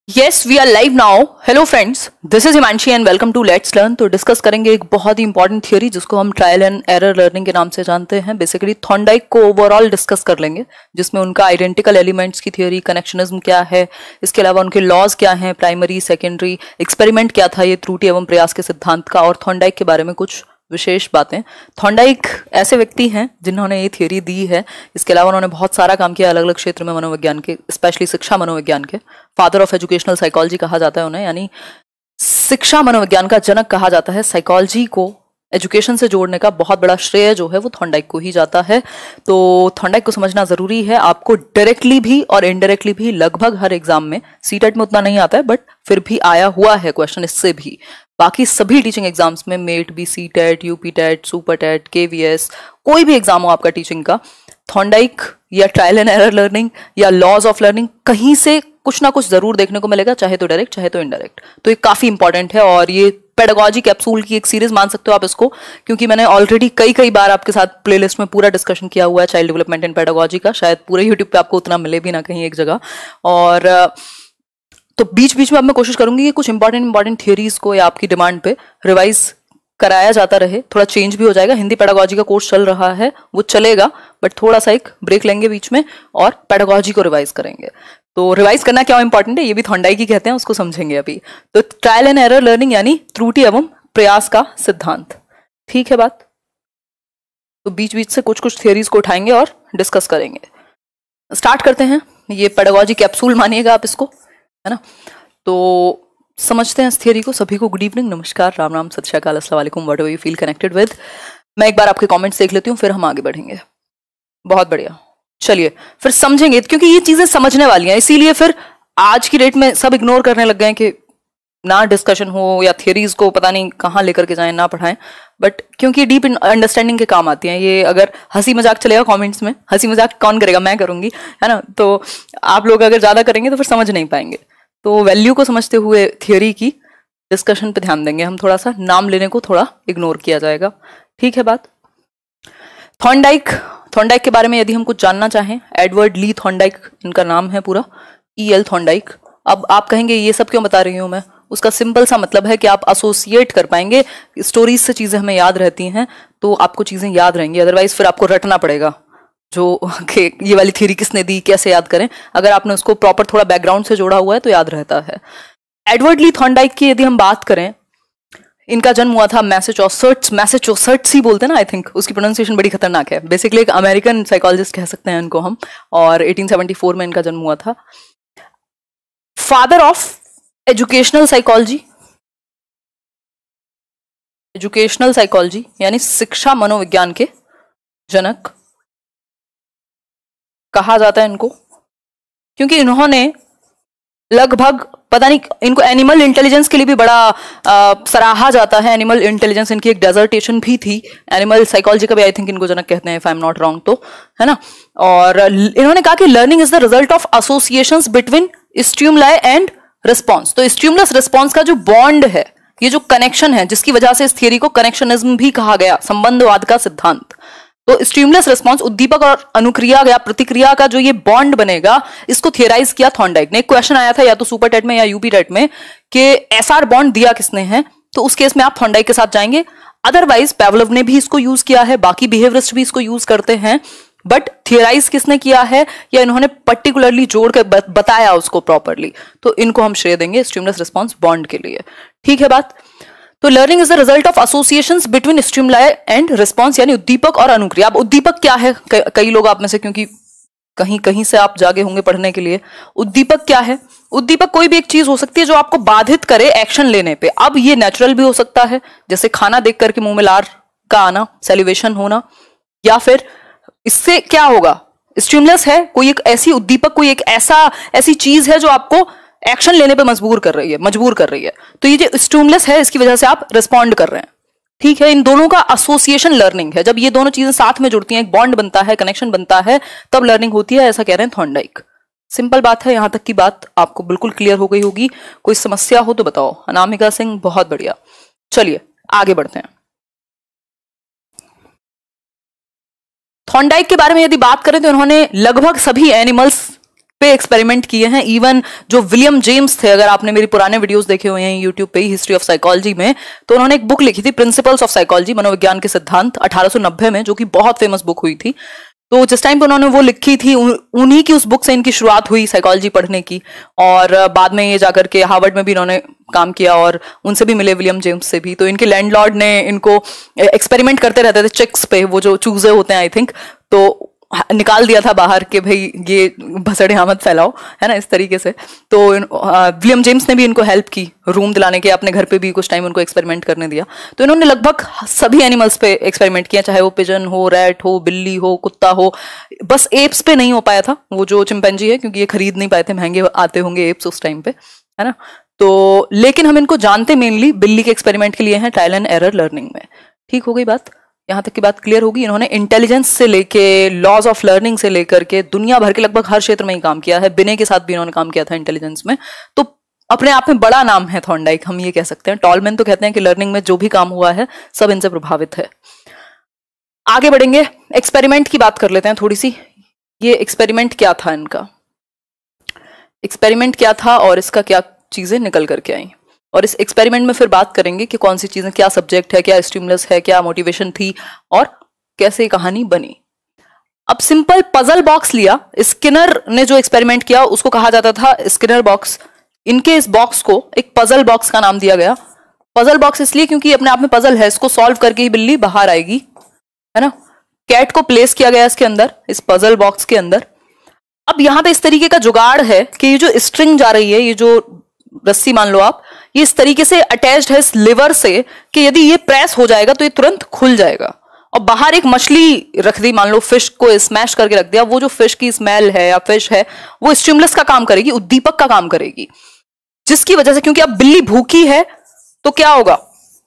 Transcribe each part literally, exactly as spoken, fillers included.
Yes we are live now. Hello friends, this is Himanshi and welcome to let's learn. तो discuss करेंगे एक बहुत ही important theory जिसको हम ट्रायल एंड एरर लर्निंग के नाम से जानते हैं। बेसिकली थॉर्नडाइक को ओवरऑल डिस्कस कर लेंगे, जिसमें उनका आइडेंटिकल एलिमेंट्स की थियोरी, कनेक्शनिज्म क्या है, इसके अलावा उनके लॉज क्या हैं, प्राइमरी सेकेंडरी, एक्सपेरिमेंट क्या था ये त्रुटि एवं प्रयास के सिद्धांत का, और थॉर्नडाइक के बारे में कुछ विशेष बातें। थॉर्नडाइक ऐसे व्यक्ति हैं जिन्होंने ये थियोरी दी है। इसके अलावा उन्होंने बहुत सारा काम किया अलग अलग क्षेत्र में मनोविज्ञान के, स्पेशली शिक्षा मनोविज्ञान के। फादर ऑफ एजुकेशनल साइकोलॉजी कहा जाता है उन्हें, यानी शिक्षा मनोविज्ञान का जनक कहा जाता है। साइकोलॉजी को एजुकेशन से जोड़ने का बहुत बड़ा श्रेय जो है वो थॉर्नडाइक को ही जाता है। तो थॉर्नडाइक को समझना जरूरी है। आपको डायरेक्टली भी और इनडायरेक्टली भी लगभग हर एग्जाम में, सीटेट में उतना नहीं आता है बट फिर भी आया हुआ है क्वेश्चन इससे भी। बाकी सभी टीचिंग एग्जाम्स में, मेट भी, सीटेट, यूपीटेट, सुपरटेट, केवीएस, कोई भी एग्जाम हो आपका टीचिंग का, थॉर्नडाइक या ट्रायल एंड एरर लर्निंग या लॉज ऑफ लर्निंग कहीं से कुछ ना कुछ जरूर देखने को मिलेगा, चाहे तो डायरेक्ट चाहे तो इनडायरेक्ट। तो ये काफी इंपॉर्टेंट है और ये पेडागोजी कैप्सूल की एक सीरीज मान सकते हो आप इसको, क्योंकि मैंने ऑलरेडी कई कई बार आपके साथ प्लेलिस्ट में पूरा डिस्कशन किया हुआ है चाइल्ड डेवलपमेंट एंड पेडागोजी का। शायद पूरे यूट्यूब पे आपको उतना मिले भी ना कहीं एक जगह। और तो बीच बीच में अब मैं कोशिश करूंगी कि कुछ इंपॉर्टेंट इंपॉर्टेंट थियोरीज को या आपकी डिमांड पे रिवाइज कराया जाता रहे। थोड़ा चेंज भी हो जाएगा। हिंदी पेडागोजी का कोर्स चल रहा है, वो चलेगा, बट थोड़ा सा एक ब्रेक लेंगे बीच में और पेडागोजी को रिवाइज करेंगे। तो रिवाइज करना क्या इंपॉर्टेंट है ये भी थॉर्नडाइक ही कहते हैं, उसको समझेंगे अभी। तो ट्रायल एंड एरर लर्निंग यानी त्रुटि एवं प्रयास का सिद्धांत, ठीक है बात। तो बीच बीच से कुछ कुछ थियोरीज को उठाएंगे और डिस्कस करेंगे। स्टार्ट करते हैं। ये पेडागोजी कैप्सूल मानिएगा आप इसको, है ना। तो समझते हैं इस थियोरी को। सभी को गुड इवनिंग, नमस्कार, राम राम, सत श्री अकाल, अस्सलाम वालेकुम, whatever you feel connected with. मैं एक बार आपके कमेंट्स देख लेती हूँ, फिर हम आगे बढ़ेंगे। बहुत बढ़िया, चलिए फिर समझेंगे, क्योंकि ये चीजें समझने वाली हैं। इसीलिए फिर आज की डेट में सब इग्नोर करने लग गए कि ना डिस्कशन हो या थियोरीज को पता नहीं कहाँ लेकर के जाएं, ना पढ़ाएं, बट क्योंकि डीप अंडरस्टैंडिंग के काम आती हैं ये। अगर हंसी मजाक चलेगा कमेंट्स में, हंसी मजाक कौन करेगा, मैं करूंगी, है ना। तो आप लोग अगर ज्यादा करेंगे तो फिर समझ नहीं पाएंगे। तो वैल्यू को समझते हुए थियोरी की डिस्कशन पे ध्यान देंगे हम। थोड़ा सा नाम लेने को थोड़ा इग्नोर किया जाएगा, ठीक है बात। थॉर्नडाइक, थॉर्नडाइक के बारे में यदि हम कुछ जानना चाहें, एडवर्ड ली थॉर्नडाइक इनका नाम है पूरा, ई एल थॉर्नडाइक। अब आप कहेंगे ये सब क्यों बता रही हूं मैं, उसका सिंपल सा मतलब है कि आप एसोसिएट कर पाएंगे। स्टोरीज से चीजें हमें याद रहती हैं तो आपको चीजें याद रहेंगी, अदरवाइज फिर आपको रटना पड़ेगा जो ये वाली थ्योरी किसने दी, कैसे याद करें। अगर आपने उसको प्रॉपर थोड़ा बैकग्राउंड से जोड़ा हुआ है तो याद रहता है। एडवर्ड ली थॉर्नडाइक की यदि हम बात करें, इनका जन्म हुआ था मैसेचुसेट्स, मैसेचुसेट्स ही बोलते हैं ना आई थिंक, उसकी प्रोनाउंसिएशन बड़ी खतरनाक है। बेसिकली एक अमेरिकन साइकोलॉजिस्ट कह सकते हैं इनको हम, और अठारह सौ चौहत्तर में इनका जन्म हुआ था। Father of educational psychology, educational psychology यानी शिक्षा मनोविज्ञान के जनक कहा जाता है इनको, क्योंकि इन्होंने लगभग, पता नहीं, इनको एनिमल इंटेलिजेंस के लिए भी बड़ा आ, सराहा जाता है। एनिमल इंटेलिजेंस इनकी एक डेजर्टेशन भी थी। एनिमल साइकोलॉजी का भी आई थिंक इनको जनक कहते हैं, if I am not wrong, तो है ना। और इन्होंने कहा कि learning is the result of associations between stimuli and response. तो स्टिमुलस रिस्पॉन्स का जो बॉन्ड है, ये जो कनेक्शन है, जिसकी वजह से इस थियरी को कनेक्शनिज्म भी कहा गया, संबंधवाद का सिद्धांत। तो स्टिमुलस रिस्पॉन्स, उद्दीपक और अनुक्रिया या प्रतिक्रिया का जो ये बॉन्ड बनेगा, इसको थियराइज किया थॉर्नडाइक ने। एक क्वेश्चन आया था या तो सुपर टेट में या यूपी टेट में कि एसआर बॉन्ड दिया किसने है, तो उस केस में आप थॉर्नडाइक के साथ जाएंगे। अदरवाइज पेवलोव ने भी इसको यूज किया है, बाकी बिहेवियरिस्ट भी इसको यूज करते हैं, बट थियराइज किसने किया है या इन्होंने पर्टिकुलरली जोड़ कर बताया उसको प्रॉपरली, तो इनको हम श्रेय देंगे स्टिमुलस रिस्पॉन्स बॉन्ड के लिए, ठीक है बात। तो learning is the result of associations between stimuli and response, यानी उद्दीपक और अनुक्रिया। अब उद्दीपक क्या है, कई लोग आप में से, क्योंकि कहीं कहीं से आप जागे होंगे पढ़ने के लिए, उद्दीपक क्या है। उद्दीपक कोई भी एक चीज हो सकती है जो आपको बाधित करे एक्शन लेने पे। अब ये नेचुरल भी हो सकता है, जैसे खाना देख करके मुंह में लार का आना, सैलिवेशन होना, या फिर इससे क्या होगा, स्टिमुलस है, कोई एक ऐसी उद्दीपक, कोई एक ऐसा ऐसी चीज है जो आपको एक्शन लेने पे मजबूर कर रही है, मजबूर कर रही है। तो ये जो स्टिमुलस है, इसकी वजह से आप रिस्पॉन्ड कर रहे हैं, ठीक है। इन दोनों का एसोसिएशन लर्निंग है। जब ये दोनों चीजें साथ में जुड़ती हैं, एक बॉन्ड बनता है, कनेक्शन बनता है, तब लर्निंग होती है, ऐसा कह रहे हैं थॉर्नडाइक। सिंपल बात है, यहां तक की बात आपको बिल्कुल क्लियर हो गई होगी। कोई समस्या हो तो बताओ। अनामिका सिंह, बहुत बढ़िया। चलिए आगे बढ़ते हैं। थॉर्नडाइक के बारे में यदि बात करें तो इन्होंने लगभग सभी एनिमल्स पे एक्सपेरिमेंट किए हैं। इवन जो विलियम जेम्स थे, अगर आपने मेरी पुराने वीडियोस देखे हुए हैं यूट्यूब पे ही हिस्ट्री ऑफ साइकोलॉजी में, तो उन्होंने एक बुक लिखी थी प्रिंसिपल्स ऑफ साइकोलॉजी, मनोविज्ञान के सिद्धांत, अठारह सौ नब्बे में, जो कि बहुत फेमस बुक हुई थी। तो जिस टाइम पे उन्होंने वो लिखी थी, उन्हीं की उस बुक से इनकी शुरुआत हुई साइकोलॉजी पढ़ने की, और बाद में ये जाकर के हार्वर्ड में भी इन्होंने काम किया और उनसे भी मिले, विलियम जेम्स से भी। तो इनके लैंडलॉर्ड ने इनको एक्सपेरिमेंट करते रहते थे चिक्स पे, वो जो चूजे होते हैं आई थिंक, तो निकाल दिया था बाहर कि भाई ये भसड़े मत फैलाओ, है ना, इस तरीके से। तो विलियम जेम्स ने भी इनको हेल्प की रूम दिलाने के, अपने घर पे भी कुछ टाइम उनको एक्सपेरिमेंट करने दिया। तो इन्होंने लगभग सभी एनिमल्स पे एक्सपेरिमेंट किया, चाहे वो पिजन हो, रैट हो, बिल्ली हो, कुत्ता हो। बस एप्स पे नहीं हो पाया था, वो जो चिंपैंजी है, क्योंकि ये खरीद नहीं पाए थे, महंगे आते होंगे एप्स उस टाइम पे, है ना। तो लेकिन हम इनको जानते मेनली बिल्ली के एक्सपेरिमेंट के लिए हैं, ट्रायल एंड एरर लर्निंग में। ठीक हो गई बात, यहां तक की बात क्लियर होगी। इन्होंने इंटेलिजेंस से लेके लॉज ऑफ लर्निंग से लेकर के दुनिया भर के लगभग हर क्षेत्र में ही काम किया है। बिने के साथ भी इन्होंने काम किया था इंटेलिजेंस में, तो अपने आप में बड़ा नाम है थॉर्नडाइक, हम ये कह सकते हैं। टॉलमैन तो कहते हैं कि लर्निंग में जो भी काम हुआ है सब इनसे प्रभावित है। आगे बढ़ेंगे, एक्सपेरिमेंट की बात कर लेते हैं थोड़ी सी। ये एक्सपेरिमेंट क्या था इनका, एक्सपेरिमेंट क्या था और इसका क्या चीजें निकल करके आई, और इस एक्सपेरिमेंट में फिर बात करेंगे कि कौन सी चीजें, क्या सब्जेक्ट है, क्या स्टिमुलस है, क्या मोटिवेशन थी और कैसे कहानी बनी। अब सिंपल पजल बॉक्स लिया, स्किनर ने जो एक्सपेरिमेंट किया उसको कहा जाता था स्किनर बॉक्स। इनके इस बॉक्स को एक पजल बॉक्स का नाम दिया गया। पजल बॉक्स इसलिए क्योंकि अपने आप में पजल है, इसको सॉल्व करके ही बिल्ली बाहर आएगी, है ना। कैट को प्लेस किया गया इसके अंदर, इस पजल बॉक्स के अंदर। अब यहां पे इस तरीके का जुगाड़ है कि ये जो स्ट्रिंग जा रही है, ये जो रस्सी मान लो आप, ये इस तरीके से अटैच्ड है इस लिवर से कि यदि ये प्रेस हो जाएगा तो ये तुरंत खुल जाएगा। और बाहर एक मछली रख दी, मान लो फिश को स्मैश करके रख दिया, वो जो फिश की स्मेल है या फिश है वो स्टिमुलस का काम करेगी, उद्दीपक का काम करेगी, जिसकी वजह से, क्योंकि अब बिल्ली भूखी है तो क्या होगा,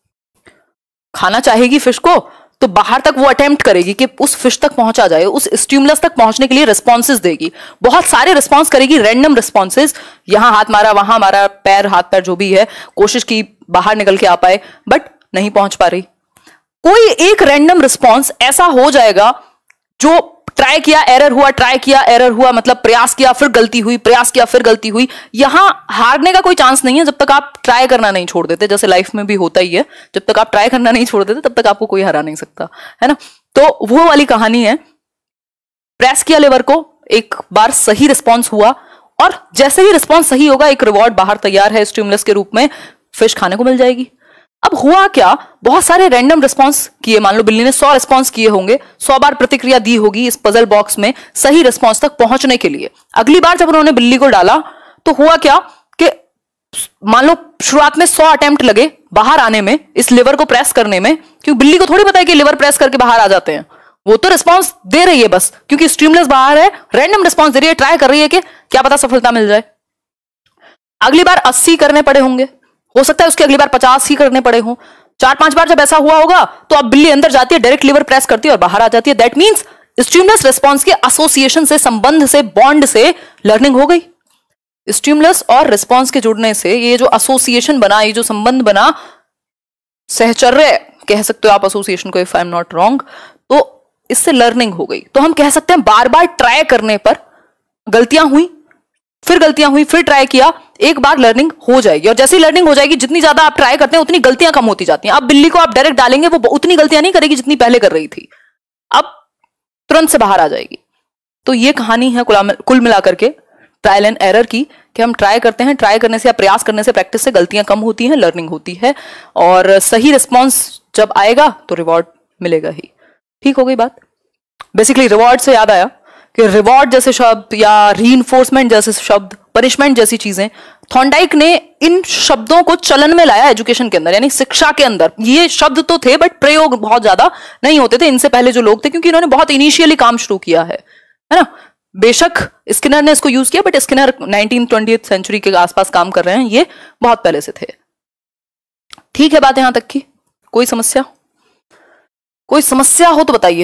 खाना चाहेगी फिश को, तो बाहर तक वो अटेम्प्ट करेगी कि उस फिश तक पहुंचा जाए, उस स्टिमुलस तक पहुंचने के लिए रिस्पॉन्सेज देगी, बहुत सारे रिस्पॉन्स करेगी, रैंडम रिस्पॉन्सेज, यहां हाथ मारा, वहां मारा, पैर, हाथ पैर जो भी है, कोशिश की बाहर निकल के आ पाए, बट नहीं पहुंच पा रही। कोई एक रैंडम रिस्पॉन्स ऐसा हो जाएगा जो ट्राई किया एरर हुआ, ट्राई किया एरर हुआ, मतलब प्रयास किया फिर गलती हुई, प्रयास किया फिर गलती हुई। यहां हारने का कोई चांस नहीं है जब तक आप ट्राई करना नहीं छोड़ देते, जैसे लाइफ में भी होता ही है, जब तक आप ट्राई करना नहीं छोड़ देते तब तक आपको कोई हरा नहीं सकता, है ना। तो वो वाली कहानी है। प्रेस किया लेवर को, एक बार सही रिस्पॉन्स हुआ, और जैसे ही रिस्पॉन्स सही होगा एक रिवॉर्ड बाहर तैयार है स्टिमुलस के रूप में, फिश खाने को मिल जाएगी। अब हुआ क्या, बहुत सारे रैंडम रिस्पॉन्स किए, मान लो बिल्ली ने सौ रिस्पॉन्स किए होंगे, सौ बार प्रतिक्रिया दी होगी इस पजल बॉक्स में सही रिस्पॉन्स तक पहुंचने के लिए। अगली बार जब उन्होंने बिल्ली को डाला तो हुआ क्या कि मान लो शुरुआत में सौ अटेम्प्ट लगे बाहर आने में, इस लिवर को प्रेस करने में, क्योंकि बिल्ली को थोड़ी पता है कि लिवर प्रेस करके बाहर आ जाते हैं, वो तो रिस्पॉन्स दे रही है बस, क्योंकि स्टिमुलस बाहर है, रैंडम रिस्पॉन्स दे रही है, ट्राई कर रही है कि क्या पता सफलता मिल जाए। अगली बार अस्सी करने पड़े होंगे, हो सकता है उसके अगली बार पचास ही करने पड़े हों। चार पांच बार जब ऐसा हुआ होगा तो अब बिल्ली अंदर जाती है, डायरेक्ट लिवर प्रेस करती है और बाहर आ जाती है। दैट मींस स्टिमुलस रिस्पॉन्स के एसोसिएशन से, संबंध से, बॉन्ड से लर्निंग हो गई। स्टिमुलस और रिस्पॉन्स के जुड़ने से ये जो एसोसिएशन बना, ये जो संबंध बना, सहचर्य कह सकते हो आप एसोसिएशन को, if I am not wrong, तो इससे लर्निंग हो गई। तो हम कह सकते हैं बार बार ट्राई करने पर गलतियां हुई, फिर गलतियां हुई, फिर ट्राई किया, एक बार लर्निंग हो जाएगी। और जैसी लर्निंग हो जाएगी, जितनी ज्यादा आप ट्राई करते हैं उतनी गलतियां कम होती जाती हैं। अब बिल्ली को आप डायरेक्ट डालेंगे, वो उतनी गलतियां नहीं करेगी जितनी पहले कर रही थी, अब तुरंत से बाहर आ जाएगी। तो ये कहानी है कुल मिलाकर के ट्रायल एंड एरर की, कि हम ट्राई करते हैं, ट्राई करने से या प्रयास करने से, प्रैक्टिस से गलतियां कम होती हैं, लर्निंग होती है, और सही रिस्पॉन्स जब आएगा तो रिवॉर्ड मिलेगा ही। ठीक हो गई बात। बेसिकली रिवॉर्ड से याद आया कि रिवॉर्ड जैसे शब्द या रीइंफोर्समेंट जैसे शब्द, पनिशमेंट जैसी चीजें, थॉर्नडाइक ने इन शब्दों को चलन में लाया एजुकेशन के अंदर, यानी शिक्षा के अंदर। ये शब्द तो थे बट प्रयोग बहुत ज्यादा नहीं होते थे इनसे पहले जो लोग थे, क्योंकि इन्होंने बहुत इनिशियली काम शुरू किया है, है ना। बेशक स्किनर ने इसको यूज किया, but Skinner nineteen twentieth century के आसपास काम कर रहे हैं, ये बहुत पहले से थे। ठीक है बात यहां तक की, कोई समस्या, कोई समस्या हो तो बताइए।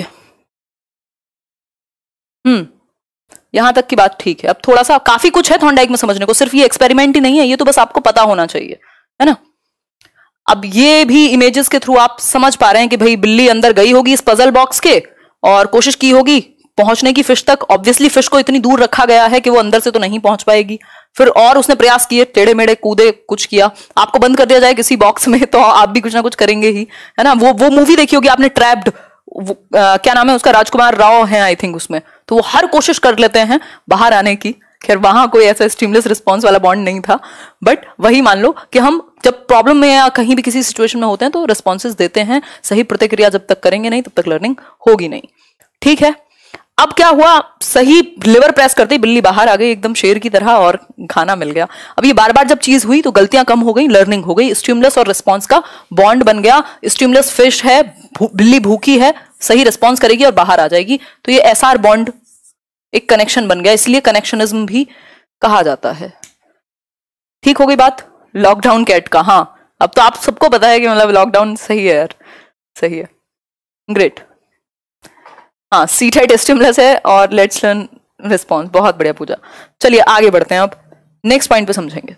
हम्म यहां तक की बात ठीक है। अब थोड़ा सा, काफी कुछ है थॉर्नडाइक में समझने को, सिर्फ ये एक्सपेरिमेंट ही नहीं है, ये तो बस आपको पता होना चाहिए, है ना। अब ये भी इमेजेस के थ्रू आप समझ पा रहे हैं कि भाई बिल्ली अंदर गई होगी इस पजल बॉक्स के और कोशिश की होगी पहुंचने की फिश तक। ऑब्वियसली फिश को इतनी दूर रखा गया है कि वो अंदर से तो नहीं पहुंच पाएगी। फिर और उसने प्रयास किए, टेढ़े मेढ़े कूदे, कुछ किया। आपको बंद कर दिया जाए किसी बॉक्स में तो आप भी कुछ ना कुछ करेंगे ही, है ना। वो वो मूवी देखी होगी आपने, ट्रैप्ड, क्या नाम है उसका, राजकुमार राव है आई थिंक उसमें। तो वो हर कोशिश कर लेते हैं बाहर आने की। खैर वहां कोई ऐसा स्टिमुलस रिस्पॉन्स वाला बॉन्ड नहीं था, बट वही मान लो कि हम जब प्रॉब्लम में या कहीं भी किसी सिचुएशन में होते हैं तो रिस्पॉन्सेज देते हैं। सही प्रतिक्रिया जब तक करेंगे नहीं तब तक लर्निंग होगी नहीं। ठीक है, अब क्या हुआ, सही लिवर प्रेस करते ही बिल्ली बाहर आ गई एकदम शेर की तरह और खाना मिल गया। अब ये बार बार जब चीज हुई तो गलतियां कम हो गई, लर्निंग हो गई, स्टिमुलस और रिस्पॉन्स का बॉन्ड बन गया। स्टिमुलस फिश है, भू, बिल्ली भूखी है, सही रिस्पॉन्स करेगी और बाहर आ जाएगी। तो ये एस आर बॉन्ड, एक कनेक्शन बन गया, इसलिए कनेक्शनिज्म भी कहा जाता है। ठीक हो गई बात लॉकडाउन कैट का। हाँ, अब तो आप सबको पता है कि मतलब लॉकडाउन सही है यार, सही है, ग्रेट। हाँ, सीट हाइट स्टिमुलस है और लेट्स लर्न रिस्पॉन्स, बहुत बढ़िया पूजा। चलिए आगे बढ़ते हैं, अब नेक्स्ट पॉइंट पे समझेंगे।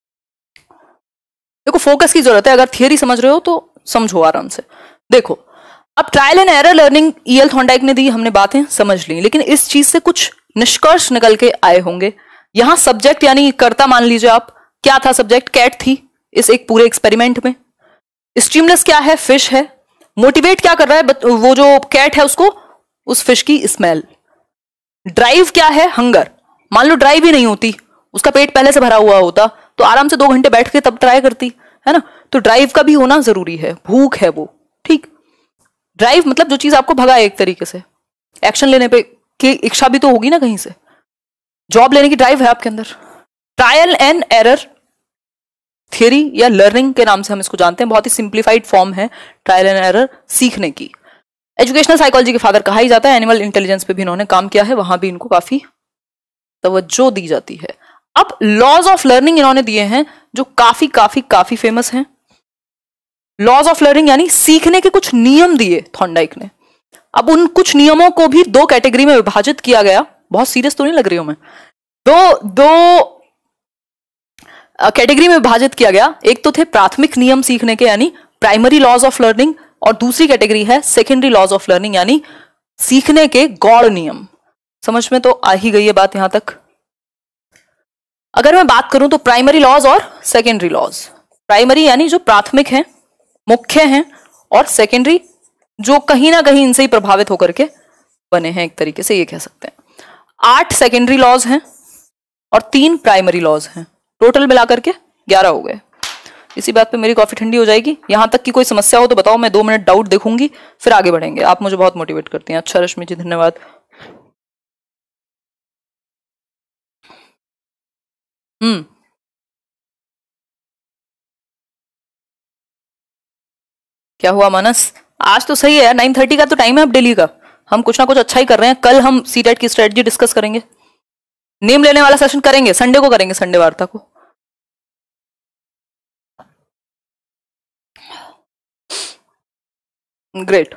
देखो फोकस की जरूरत है, अगर थियरी समझ रहे हो तो समझो आराम से। देखो अब trial and error learning E L Thorndike ने दी, हमने बातें समझ ली, लेकिन इस चीज से कुछ निष्कर्ष निकल के आए होंगे। यहां सब्जेक्ट यानी कर्ता मान लीजिए आप, क्या था सब्जेक्ट, कैट थी इस एक पूरे एक्सपेरिमेंट में। स्टिमुलस क्या है, फिश है। मोटिवेट क्या कर रहा है वो जो कैट है उसको, उस फिश की स्मेल। ड्राइव क्या है, हंगर। मान लो ड्राइव ही नहीं होती, उसका पेट पहले से भरा हुआ होता तो आराम से दो घंटे बैठ के तब ट्राई करती, है ना। तो ड्राइव का भी होना जरूरी है, भूख है वो। ठीक, ड्राइव मतलब जो चीज आपको भगाए एक तरीके से, एक्शन लेने पे की इच्छा भी तो होगी ना कहीं से, जॉब लेने की ड्राइव है आपके अंदर। ट्रायल एंड एरर थियरी या लर्निंग के नाम से हम इसको जानते हैं, बहुत ही सिंप्लीफाइड फॉर्म है ट्रायल एंड एरर सीखने की। एजुकेशनल साइकोलॉजी के फादर कहा ही जाता है, एनिमल इंटेलिजेंस पे भी इन्होंने काम किया है, वहां भी इनको काफी तवज्जो दी जाती है। अब लॉज ऑफ लर्निंग इन्होंने दिए हैं जो काफी काफी काफी फेमस हैं। लॉज ऑफ लर्निंग यानी सीखने के कुछ नियम दिए थॉर्नडाइक ने। अब उन कुछ नियमों को भी दो कैटेगरी में विभाजित किया गया। बहुत सीरियस तो नहीं लग रही हूं मैं, दो दो कैटेगरी में विभाजित किया गया। एक तो थे प्राथमिक नियम सीखने के यानी प्राइमरी लॉज ऑफ लर्निंग, और दूसरी कैटेगरी है सेकेंडरी लॉज ऑफ लर्निंग यानी सीखने के गौड़ नियम। समझ में तो आ ही गई है बात यहां तक। अगर मैं बात करूं तो प्राइमरी लॉज और सेकेंडरी लॉज, प्राइमरी यानी जो प्राथमिक हैं, मुख्य हैं, और सेकेंडरी जो कहीं ना कहीं इनसे ही प्रभावित होकर के बने हैं, एक तरीके से ये कह सकते हैं। आठ सेकेंडरी लॉज हैं और तीन प्राइमरी लॉज हैं, टोटल मिलाकर के ग्यारह हो गए। इसी बात पे मेरी कॉफी ठंडी हो जाएगी। यहां तक की कोई समस्या हो तो बताओ, मैं दो मिनट डाउट देखूंगी फिर आगे बढ़ेंगे। आप मुझे बहुत मोटिवेट करती हैं। अच्छा रश्मि जी, धन्यवाद। हम्म क्या हुआ मानस, आज तो सही है यार, नाइन थर्टी का तो टाइम है अब डेली का। हम कुछ ना कुछ अच्छा ही कर रहे हैं। कल हम सीटेट की स्ट्रेटजी डिस्कस करेंगे, नेम लेने वाला सेशन करेंगे, संडे को करेंगे, संडे वार्ता को। ग्रेट,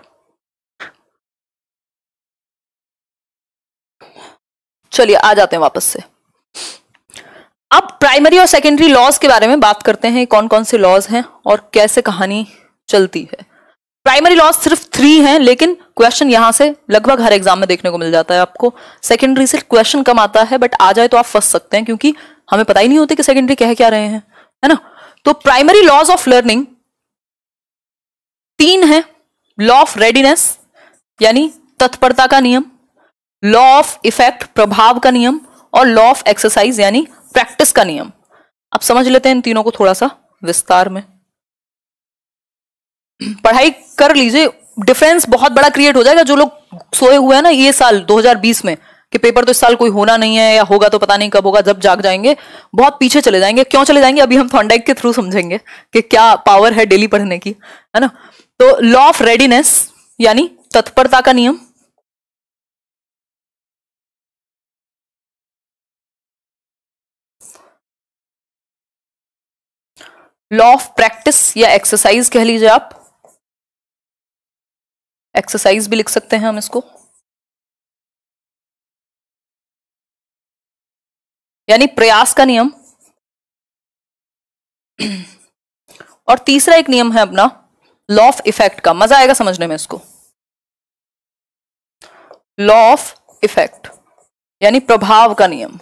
चलिए आ जाते हैं वापस से। अब प्राइमरी और सेकेंडरी लॉज के बारे में बात करते हैं, कौन कौन से लॉज हैं और कैसे कहानी चलती है। प्राइमरी लॉज सिर्फ थ्री हैं, लेकिन क्वेश्चन यहां से लगभग हर एग्जाम में देखने को मिल जाता है आपको। सेकेंडरी से क्वेश्चन कम आता है, बट आ जाए तो आप फंस सकते हैं क्योंकि हमें पता ही नहीं होती कि सेकेंडरी कह क्या रहे हैं, है ना। तो प्राइमरी लॉज ऑफ लर्निंग तीन है। लॉ ऑफ रेडीनेस यानी तत्परता का नियम, लॉ ऑफ इफेक्ट प्रभाव का नियम, और लॉ ऑफ एक्सरसाइज यानी प्रैक्टिस का नियम। अब समझ लेते हैं इन तीनों को थोड़ा सा विस्तार में। पढ़ाई कर लीजिए, डिफरेंस बहुत बड़ा क्रिएट हो जाएगा। जो लोग सोए हुए हैं ना ये साल दो हज़ार बीस में कि पेपर तो इस साल कोई होना नहीं है, या होगा तो पता नहीं कब होगा, जब जाग जाएंगे बहुत पीछे चले जाएंगे। क्यों चले जाएंगे, अभी हम थॉर्नडाइक के थ्रू समझेंगे कि क्या पावर है डेली पढ़ने की, है ना। तो लॉ ऑफ रेडीनेस यानी तत्परता का नियम, लॉ ऑफ प्रैक्टिस या एक्सरसाइज कह लीजिए आप, एक्सरसाइज भी लिख सकते हैं हम इसको, यानी प्रयास का नियम। और तीसरा एक नियम है अपना लॉ ऑफ इफेक्ट का, मजा आएगा समझने में इसको। लॉ ऑफ इफेक्ट यानी प्रभाव का नियम।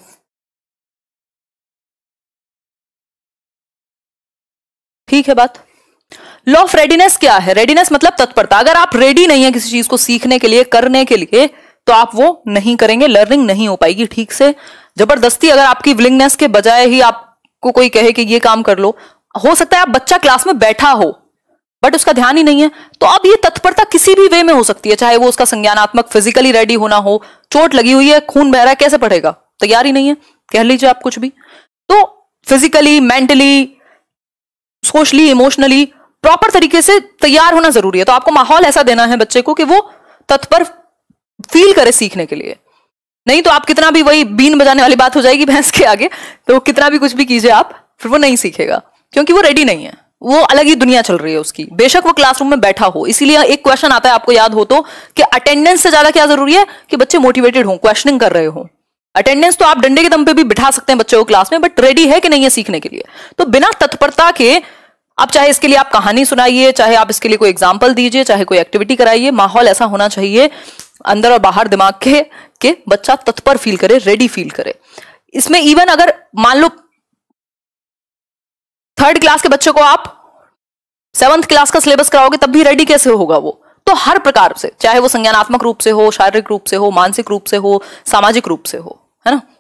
ठीक है बात। लॉ ऑफ रेडीनेस क्या है? रेडीनेस मतलब तत्परता। अगर आप रेडी नहीं है किसी चीज को सीखने के लिए, करने के लिए, तो आप वो नहीं करेंगे, लर्निंग नहीं हो पाएगी ठीक से। जबरदस्ती अगर आपकी विलिंगनेस के बजाय ही आपको कोई कहे कि ये काम कर लो, हो सकता है आप बच्चा क्लास में बैठा हो बट उसका ध्यान ही नहीं है, तो अब ये तत्परता किसी भी वे में हो सकती है, चाहे वो उसका संज्ञानात्मक फिजिकली रेडी होना हो, चोट लगी हुई है, खून बह रहा है, कैसे पढ़ेगा? तैयार ही नहीं है, कह लीजिए आप कुछ भी। तो physically, mentally, socially, emotionally proper तरीके से तैयार होना जरूरी है। तो आपको माहौल ऐसा देना है बच्चे को कि वो तत्पर फील करे सीखने के लिए। नहीं तो आप कितना भी, वही बीन बजाने वाली बात हो जाएगी भैंस के आगे, तो कितना भी कुछ भी कीजिए आप, फिर वो नहीं सीखेगा क्योंकि वो रेडी नहीं है, वो अलग ही दुनिया चल रही है उसकी, बेशक वो क्लासरूम में बैठा हो। इसीलिए एक क्वेश्चन आता है, आपको याद हो तो, कि अटेंडेंस से ज्यादा क्या जरूरी है कि बच्चे मोटिवेटेड हो, क्वेश्चनिंग कर रहे हो। अटेंडेंस तो आप डंडे के दम पे भी बिठा सकते हैं बच्चे को क्लास में, बट रेडी है कि नहीं है सीखने के लिए। तो बिना तत्परता के आप, चाहे इसके लिए आप कहानी सुनाइए, चाहे आप इसके लिए कोई एग्जाम्पल दीजिए, चाहे कोई एक्टिविटी कराइए, माहौल ऐसा होना चाहिए अंदर और बाहर दिमाग के कि बच्चा तत्पर फील करे, रेडी फील करे। इसमें इवन अगर मान लो थर्ड क्लास के बच्चे को आप सेवंथ क्लास का सिलेबस कराओगे तब भी रेडी कैसे होगा वो? तो हर प्रकार से, चाहे वो संज्ञानात्मक रूप से हो, शारीरिक रूप से हो, मानसिक रूप से हो, सामाजिक रूप से हो, है ना?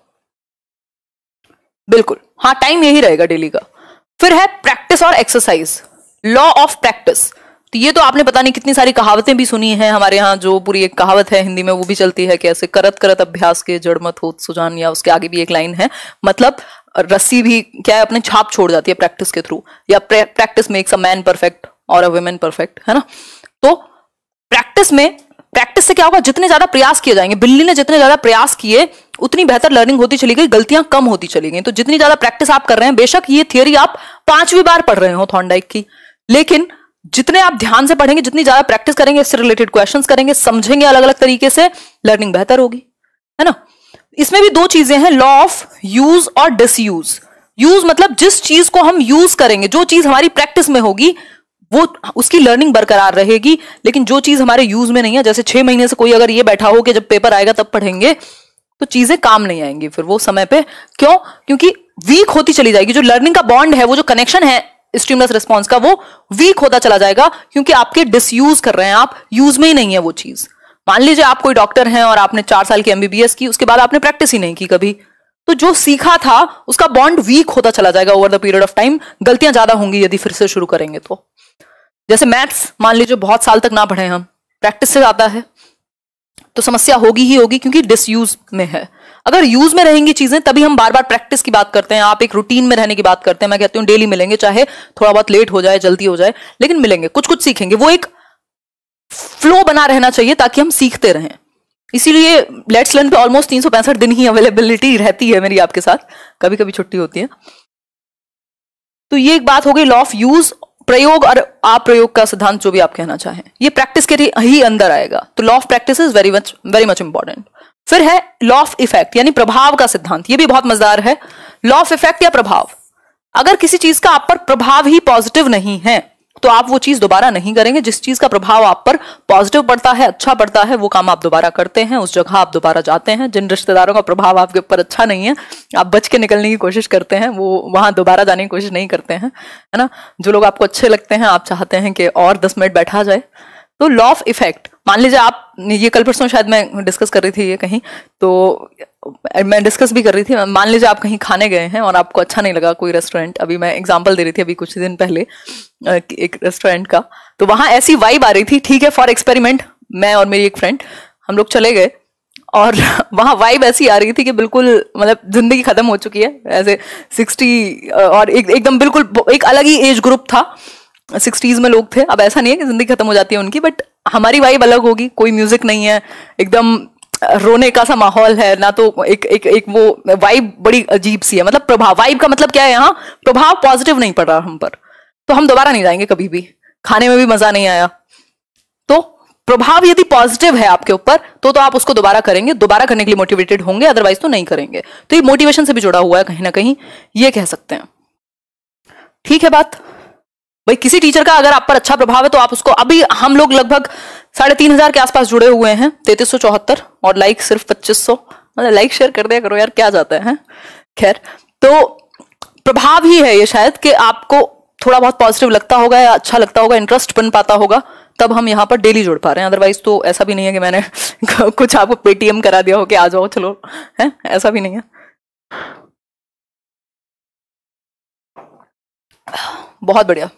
बिल्कुल, हाँ, टाइम यही रहेगा डेली का। फिर है प्रैक्टिस और एक्सरसाइज, लॉ ऑफ प्रैक्टिस। तो ये तो आपने पता नहीं कितनी सारी कहावतें भी सुनी हैं हमारे यहाँ, जो पूरी एक कहावत है हिंदी में वो भी चलती है कि ऐसे करत करत अभ्यास के जड़ मत होत सुजान, या उसके आगे भी एक लाइन है, मतलब रस्सी भी क्या है, अपने छाप छोड़ जाती है प्रैक्टिस के थ्रू, या practice makes a man perfect और अ वुमेन परफेक्ट, है ना? तो प्रैक्टिस में, प्रैक्टिस से क्या होगा, जितने ज्यादा प्रयास किए जाएंगे, बिल्ली ने जितने ज्यादा प्रयास किए उतनी बेहतर लर्निंग होती चली गई, गलतियां कम होती चली गई। तो जितनी ज्यादा प्रैक्टिस आप कर रहे हैं, बेशक ये थियरी आप पांचवी बार पढ़ रहे हो थॉर्नडाइक की, लेकिन जितने आप ध्यान से पढ़ेंगे, जितनी ज्यादा प्रैक्टिस करेंगे, इससे रिलेटेड क्वेश्चंस करेंगे, समझेंगे अलग अलग तरीके से, लर्निंग बेहतर होगी, है ना? इसमें भी दो चीजें हैं, लॉ ऑफ यूज और डिसयूज। यूज मतलब जिस चीज को हम यूज करेंगे, जो चीज हमारी प्रैक्टिस में होगी वो उसकी लर्निंग बरकरार रहेगी, लेकिन जो चीज हमारे यूज में नहीं है, जैसे छह महीने से कोई अगर ये बैठा हो कि जब पेपर आएगा तब पढ़ेंगे, तो चीजें काम नहीं आएंगी फिर वो समय पे। क्यों? क्योंकि वीक होती चली जाएगी, जो लर्निंग का बॉन्ड है, वो जो कनेक्शन है स्टिमुलस रिस्पॉन्स का, वो वीक होता चला जाएगा, क्योंकि आपके डिसयूज कर रहे हैं, आप यूज में ही नहीं है वो चीज। मान लीजिए आप कोई डॉक्टर हैं और आपने चार साल की एमबीबीएस की, उसके बाद आपने प्रैक्टिस ही नहीं की कभी, तो जो सीखा था उसका बॉन्ड वीक होता चला जाएगा over the period of time, गलतियां ज्यादा होंगी यदि फिर से शुरू करेंगे तो। जैसे मैथ्स मान लीजिए बहुत साल तक ना पढ़े हम, प्रैक्टिस से आता है, तो समस्या होगी ही होगी, क्योंकि डिसयूज में है। अगर यूज में रहेंगी चीजें तभी हम बार बार प्रैक्टिस की बात करते हैं, आप एक रूटीन में रहने की बात करते हैं। मैं कहती हूँ डेली मिलेंगे, चाहे थोड़ा बहुत लेट हो जाए, जल्दी हो जाए, लेकिन मिलेंगे, कुछ कुछ सीखेंगे। वो एक फ्लो बना रहना चाहिए ताकि हम सीखते रहें। इसीलिए लेट्स लर्न पे ऑलमोस्ट तीन सौ पैंसठ दिन ही अवेलेबिलिटी रहती है मेरी आपके साथ, कभी कभी छुट्टी होती है। तो ये एक बात हो गई लॉ ऑफ यूज, प्रयोग और अप्रयोग का सिद्धांत, जो भी आप कहना चाहें, ये प्रैक्टिस के ही अंदर आएगा। तो law of practice is very much very much important. फिर है लॉ ऑफ इफेक्ट, यानी प्रभाव का सिद्धांत। ये भी बहुत मजेदार है। लॉ ऑफ इफेक्ट या प्रभाव, अगर किसी चीज का आप पर प्रभाव ही पॉजिटिव नहीं है तो आप वो चीज दोबारा नहीं करेंगे। जिस चीज का प्रभाव आप पर पॉजिटिव पड़ता है, अच्छा पड़ता है, वो काम आप दोबारा करते हैं, उस जगह आप दोबारा जाते हैं। जिन रिश्तेदारों का प्रभाव आपके ऊपर अच्छा नहीं है, आप बच के निकलने की कोशिश करते हैं, वो वहां दोबारा जाने की कोशिश नहीं करते हैं, है ना? जो लोग आपको अच्छे लगते हैं, आप चाहते हैं कि और दस मिनट बैठा जाए। तो लॉ ऑफ इफेक्ट, मान लीजिए आप, ये कल परसों शायद मैं डिस्कस कर रही थी ये कहीं, तो मैं डिस्कस भी कर रही थी, मान लीजिए आप कहीं खाने गए हैं और आपको अच्छा नहीं लगा कोई रेस्टोरेंट, अभी मैं एग्जांपल दे रही थी अभी कुछ दिन पहले एक रेस्टोरेंट का, तो वहां ऐसी वाइब आ रही थी, ठीक है, फॉर एक्सपेरिमेंट मैं और मेरी एक फ्रेंड हम लोग चले गए और वहां वाइब ऐसी आ रही थी कि बिल्कुल मतलब जिंदगी खत्म हो चुकी है, ऐसे सिक्सटी और एक, एकदम बिल्कुल एक अलग ही एज ग्रुप था, सिक्सटीज में लोग थे। अब ऐसा नहीं है कि जिंदगी खत्म हो जाती है उनकी, बट हमारी वाइब अलग होगी, कोई म्यूजिक नहीं है, एकदम रोने का सा माहौल है ना, तो एक एक एक वो वाइब बड़ी अजीब सी है। मतलब प्रभाव, वाइब का मतलब क्या है, यहाँ प्रभाव पॉजिटिव नहीं पड़ रहा हम पर, तो हम दोबारा नहीं जाएंगे कभी भी। खाने में भी मजा नहीं आया, तो प्रभाव यदि पॉजिटिव है आपके ऊपर तो तो आप उसको दोबारा करेंगे, दोबारा करने के लिए मोटिवेटेड होंगे, अदरवाइज तो नहीं करेंगे। तो ये मोटिवेशन से भी जुड़ा हुआ है कहीं ना कहीं, ये कह सकते हैं। ठीक है बात, भाई किसी टीचर का अगर आप पर अच्छा प्रभाव है तो आप उसको, अभी हम लोग लगभग साढ़े तीन हजार के आसपास जुड़े हुए हैं, तैतीस सौ चौहत्तर, और लाइक सिर्फ पच्चीस सौ। मतलब लाइक शेयर कर दिया करो यार, क्या जाता है, है? खैर, तो प्रभाव ही है ये शायद कि आपको थोड़ा बहुत पॉजिटिव लगता होगा या अच्छा लगता होगा, इंटरेस्ट बन पाता होगा, तब हम यहाँ पर डेली जुड़ पा रहे हैं। अदरवाइज तो ऐसा भी नहीं है कि मैंने कुछ आपको पेटीएम करा दिया हो कि आ जाओ चलो, है? ऐसा भी नहीं है। बहुत बढ़िया,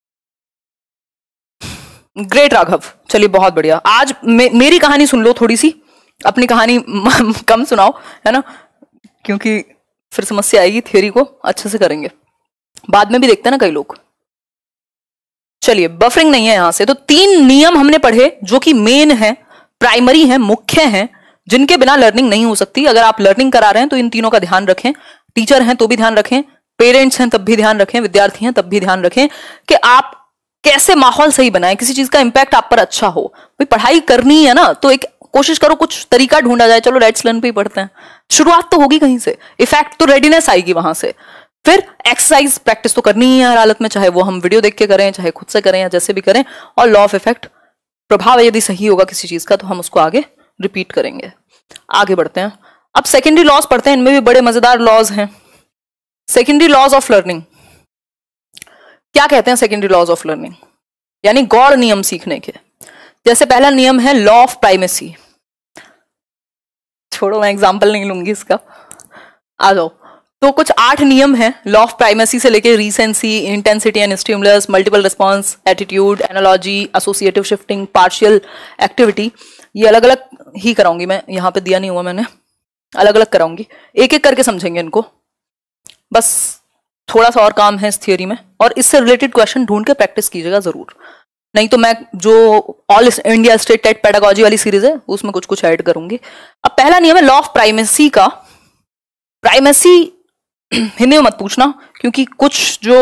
ग्रेट राघव, चलिए बहुत बढ़िया। आज मे, मेरी कहानी सुन लो थोड़ी सी, अपनी कहानी कम सुनाओ, है ना, क्योंकि फिर समस्या आएगी। थियोरी को अच्छे से करेंगे, बाद में भी देखते हैं ना कई लोग। चलिए, बफरिंग नहीं है यहां से, तो तीन नियम हमने पढ़े जो कि मेन है, प्राइमरी है, मुख्य है, जिनके बिना लर्निंग नहीं हो सकती। अगर आप लर्निंग करा रहे हैं तो इन तीनों का ध्यान रखें, टीचर हैं तो भी ध्यान रखें, पेरेंट्स हैं तब भी ध्यान रखें, विद्यार्थी हैं तब भी ध्यान रखें कि आप कैसे माहौल सही बनाएं, किसी चीज का इंपैक्ट आप पर अच्छा हो। भाई पढ़ाई करनी है ना, तो एक कोशिश करो कुछ तरीका ढूंढा जाए। चलो लेट्स लर्न पे ही पढ़ते हैं, शुरुआत तो होगी कहीं से, इफेक्ट तो रेडीनेस आएगी वहां से। फिर एक्सरसाइज प्रैक्टिस तो करनी ही है हर हालत में, चाहे वो हम वीडियो देख के करें, चाहे खुद से करें, या जैसे भी करें। और लॉ ऑफ इफेक्ट, प्रभाव यदि सही होगा किसी चीज का तो हम उसको आगे रिपीट करेंगे। आगे बढ़ते हैं, अब सेकेंडरी लॉज पढ़ते हैं। इनमें भी बड़े मजेदार लॉज हैं। सेकेंडरी लॉज ऑफ लर्निंग क्या कहते हैं? सेकेंडरी लॉज ऑफ लर्निंग यानी गौड़ नियम सीखने के। जैसे पहला नियम है लॉ ऑफ प्राइमेसी। छोड़ो, मैं एग्जांपल नहीं लूंगी इसका, आ जाओ। तो कुछ आठ नियम हैं लॉ ऑफ प्राइमेसी से लेके recency, intensity and stimulus, multiple response, attitude, analogy, associative shifting, partial activity. ये अलग अलग ही कराऊंगी मैं, यहां पे दिया नहीं हुआ मैंने, अलग अलग कराऊंगी, एक एक करके समझेंगे इनको। बस थोड़ा सा और काम है इस थियोरी में, और इससे रिलेटेड क्वेश्चन ढूंढ के प्रैक्टिस कीजिएगा जरूर, नहीं तो मैं जो all India state TET pedagogy वाली सीरीज है उसमें कुछ कुछ ऐड करूंगी। अब पहला नियम है लॉ ऑफ प्राइमेसी का। प्राइमेसी हिंदी में मत पूछना, क्योंकि कुछ जो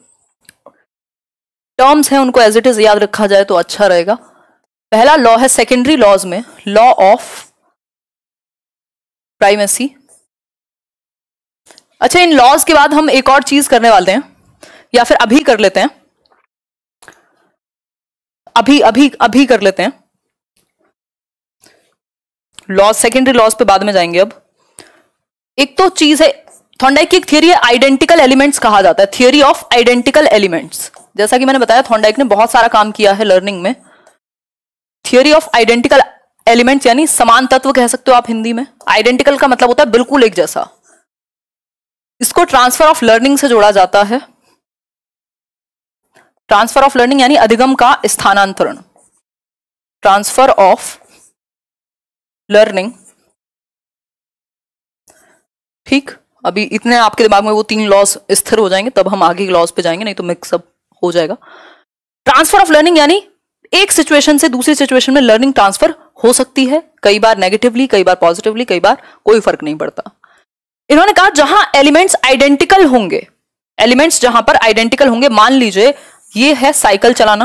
टर्म्स हैं उनको एज इट इज याद रखा जाए तो अच्छा रहेगा। पहला लॉ है सेकेंडरी लॉज में, लॉ ऑफ प्राइमेसी। अच्छा, इन लॉज के बाद हम एक और चीज करने वाले हैं, या फिर अभी कर लेते हैं, अभी अभी अभी कर लेते हैं। लॉज, सेकेंडरी लॉज पे बाद में जाएंगे। अब एक तो चीज है, थॉर्नडाइक की एक थियरी है, आइडेंटिकल एलिमेंट्स कहा जाता है, थियरी ऑफ आइडेंटिकल एलिमेंट्स। जैसा कि मैंने बताया, थॉर्नडाइक ने बहुत सारा काम किया है लर्निंग में। थियरी ऑफ आइडेंटिकल एलिमेंट्स यानी समान तत्व कह सकते हो आप हिंदी में। आइडेंटिकल का मतलब होता है बिल्कुल एक जैसा। इसको ट्रांसफर ऑफ लर्निंग से जोड़ा जाता है। ट्रांसफर ऑफ लर्निंग यानी अधिगम का स्थानांतरण। ट्रांसफर ऑफ लर्निंग, ठीक। अभी इतने आपके दिमाग में वो तीन लॉज स्थिर हो जाएंगे, तब हम आगे लॉज पे जाएंगे, नहीं तो मिक्सअप हो जाएगा। ट्रांसफर ऑफ लर्निंग यानी एक सिचुएशन से दूसरी सिचुएशन में लर्निंग ट्रांसफर हो सकती है, कई बार नेगेटिवली, कई बार पॉजिटिवली, कई बार कोई फर्क नहीं पड़ता। इन्होंने कहा जहां एलिमेंट्स आइडेंटिकल होंगे, एलिमेंट्स जहां पर आइडेंटिकल होंगे, मान लीजिए ये है साइकिल चलाना,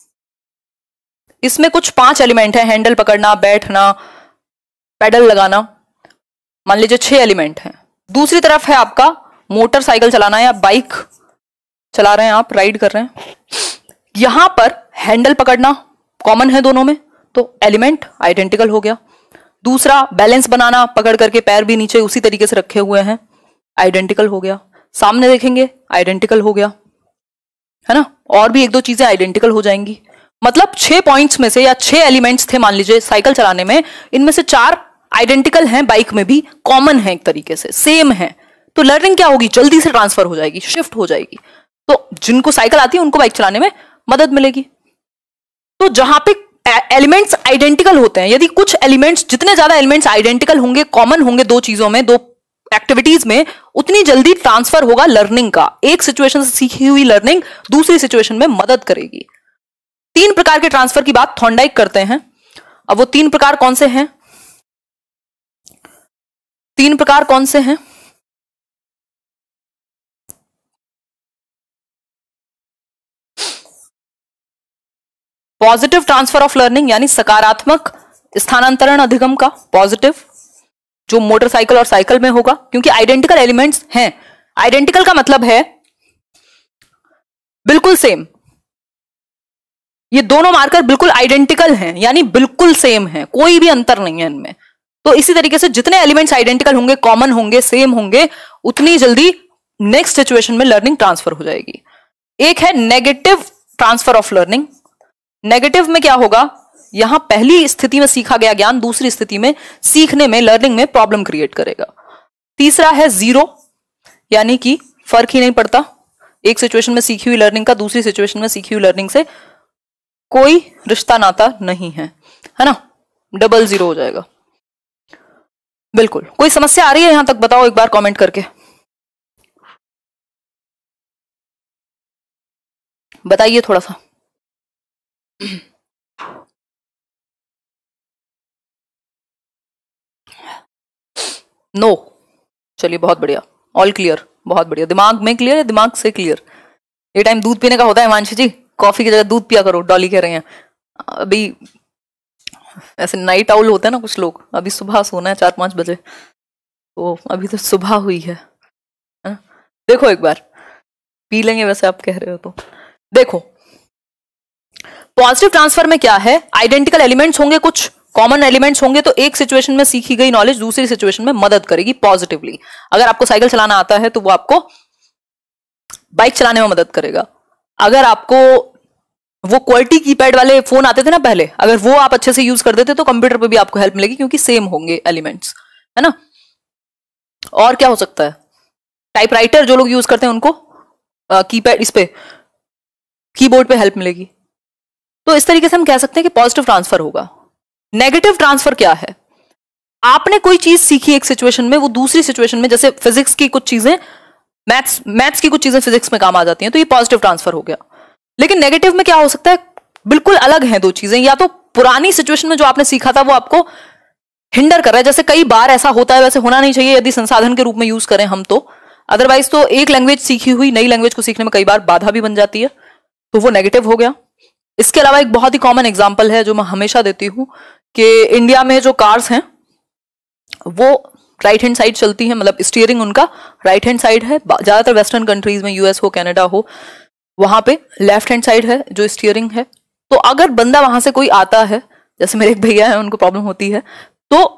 इसमें कुछ पांच एलिमेंट है, हैंडल पकड़ना, बैठना, पेडल लगाना, मान लीजिए छह एलिमेंट हैं। दूसरी तरफ है आपका मोटरसाइकिल चलाना या बाइक चला रहे हैं आप, राइड कर रहे हैं, यहां पर हैंडल पकड़ना कॉमन है दोनों में, तो एलिमेंट आइडेंटिकल हो गया। दूसरा बैलेंस बनाना, पकड़ करके पैर भी नीचे उसी तरीके से रखे हुए हैं, आइडेंटिकल हो गया। सामने देखेंगे, आइडेंटिकल हो गया, है ना। और भी एक दो चीजें आइडेंटिकल हो जाएंगी। मतलब छह पॉइंट्स में से, या छह एलिमेंट्स थे मान लीजिए साइकिल चलाने में, इनमें से चार आइडेंटिकल हैं, बाइक में भी कॉमन है, एक तरीके से सेम है, तो लर्निंग क्या होगी, जल्दी से ट्रांसफर हो जाएगी, शिफ्ट हो जाएगी। तो जिनको साइकिल आती है उनको बाइक चलाने में मदद मिलेगी। तो जहां पे एलिमेंट्स आइडेंटिकल होते हैं, यदि कुछ एलिमेंट्स, जितने ज्यादा एलिमेंट्स आइडेंटिकल होंगे, कॉमन होंगे दो चीजों में, दो एक्टिविटीज में, उतनी जल्दी ट्रांसफर होगा लर्निंग का। एक सिचुएशन से सीखी हुई लर्निंग दूसरी सिचुएशन में मदद करेगी। तीन प्रकार के ट्रांसफर की बात थॉर्नडाइक करते हैं। अब वो तीन प्रकार कौन से हैं? तीन प्रकार कौन से हैं? पॉजिटिव ट्रांसफर ऑफ लर्निंग यानी सकारात्मक स्थानांतरण अधिगम का, पॉजिटिव, जो मोटरसाइकिल और साइकिल में होगा, क्योंकि आइडेंटिकल एलिमेंट्स हैं। आइडेंटिकल का मतलब है बिल्कुल सेम, ये दोनों मार्कर बिल्कुल आइडेंटिकल हैं, यानी बिल्कुल सेम हैं, कोई भी अंतर नहीं है इनमें। तो इसी तरीके से जितने एलिमेंट्स आइडेंटिकल होंगे, कॉमन होंगे, सेम होंगे, उतनी जल्दी नेक्स्ट सिचुएशन में लर्निंग ट्रांसफर हो जाएगी। एक है नेगेटिव ट्रांसफर ऑफ लर्निंग। नेगेटिव में क्या होगा, यहां पहली स्थिति में सीखा गया ज्ञान दूसरी स्थिति में सीखने में, लर्निंग में प्रॉब्लम क्रिएट करेगा। तीसरा है जीरो, यानी कि फर्क ही नहीं पड़ता, एक सिचुएशन में सीखी हुई लर्निंग का दूसरी सिचुएशन में सीखी हुई लर्निंग से कोई रिश्ता नाता नहीं है, है ना, डबल जीरो हो जाएगा। बिल्कुल। कोई समस्या आ रही है यहां तक, बताओ एक बार कमेंट करके, बताइए थोड़ा सा। No no. चलिए बहुत बढ़िया, ऑल क्लियर, बहुत बढ़िया। दिमाग में क्लियर है, दिमाग से क्लियर। ये टाइम दूध पीने का होता है हिमांशु जी, कॉफी की जगह दूध पिया करो, डॉली कह रहे हैं। अभी ऐसे नाइट आउल होते हैं ना कुछ लोग, अभी सुबह सोना है चार पांच बजे, तो अभी तो सुबह हुई है, है? देखो एक बार पी लेंगे, वैसे आप कह रहे हो तो देखो। पॉजिटिव ट्रांसफर में क्या है, आइडेंटिकल एलिमेंट्स होंगे, कुछ कॉमन एलिमेंट्स होंगे, तो एक सिचुएशन में सीखी गई नॉलेज दूसरी सिचुएशन में मदद करेगी पॉजिटिवली। अगर आपको साइकिल चलाना आता है तो वो आपको बाइक चलाने में मदद करेगा। अगर आपको वो क्वालिटी कीपैड वाले फोन आते थे ना पहले, अगर वो आप अच्छे से यूज कर देते तो कंप्यूटर पे भी आपको हेल्प मिलेगी, क्योंकि सेम होंगे एलिमेंट्स, है ना। और क्या हो सकता है, टाइपराइटर जो लोग यूज करते हैं उनको कीपैड, इस पे कीबोर्ड पे हेल्प मिलेगी। तो इस तरीके से हम कह सकते हैं कि पॉजिटिव ट्रांसफर होगा। नेगेटिव ट्रांसफर क्या है, आपने कोई चीज सीखी एक सिचुएशन में, वो दूसरी सिचुएशन में, जैसे फिजिक्स की कुछ चीजें मैथ्स मैथ्स की कुछ चीजें फिजिक्स में काम आ जाती हैं, तो ये पॉजिटिव ट्रांसफर हो गया। लेकिन नेगेटिव में क्या हो सकता है, बिल्कुल अलग हैं दो चीजें, या तो पुरानी सिचुएशन में जो आपने सीखा था वो आपको हिंडर कर रहा है, जैसे कई बार ऐसा होता है, वैसे होना नहीं चाहिए यदि संसाधन के रूप में यूज करें हम तो, अदरवाइज तो एक लैंग्वेज सीखी हुई नई लैंग्वेज को सीखने में कई बार बाधा भी बन जाती है, तो वो नेगेटिव हो गया। इसके अलावा एक बहुत ही कॉमन एग्जाम्पल है जो मैं हमेशा देती हूं कि इंडिया में जो कार्स हैं वो राइट हैंड साइड चलती है, मतलब स्टीयरिंग उनका राइट हैंड साइड है। ज्यादातर वेस्टर्न कंट्रीज में, यूएस हो, कनाडा हो, वहां पे लेफ्ट हैंड साइड है जो स्टीयरिंग है। तो अगर बंदा वहां से कोई आता है, जैसे मेरे एक भैया है, उनको प्रॉब्लम होती है, तो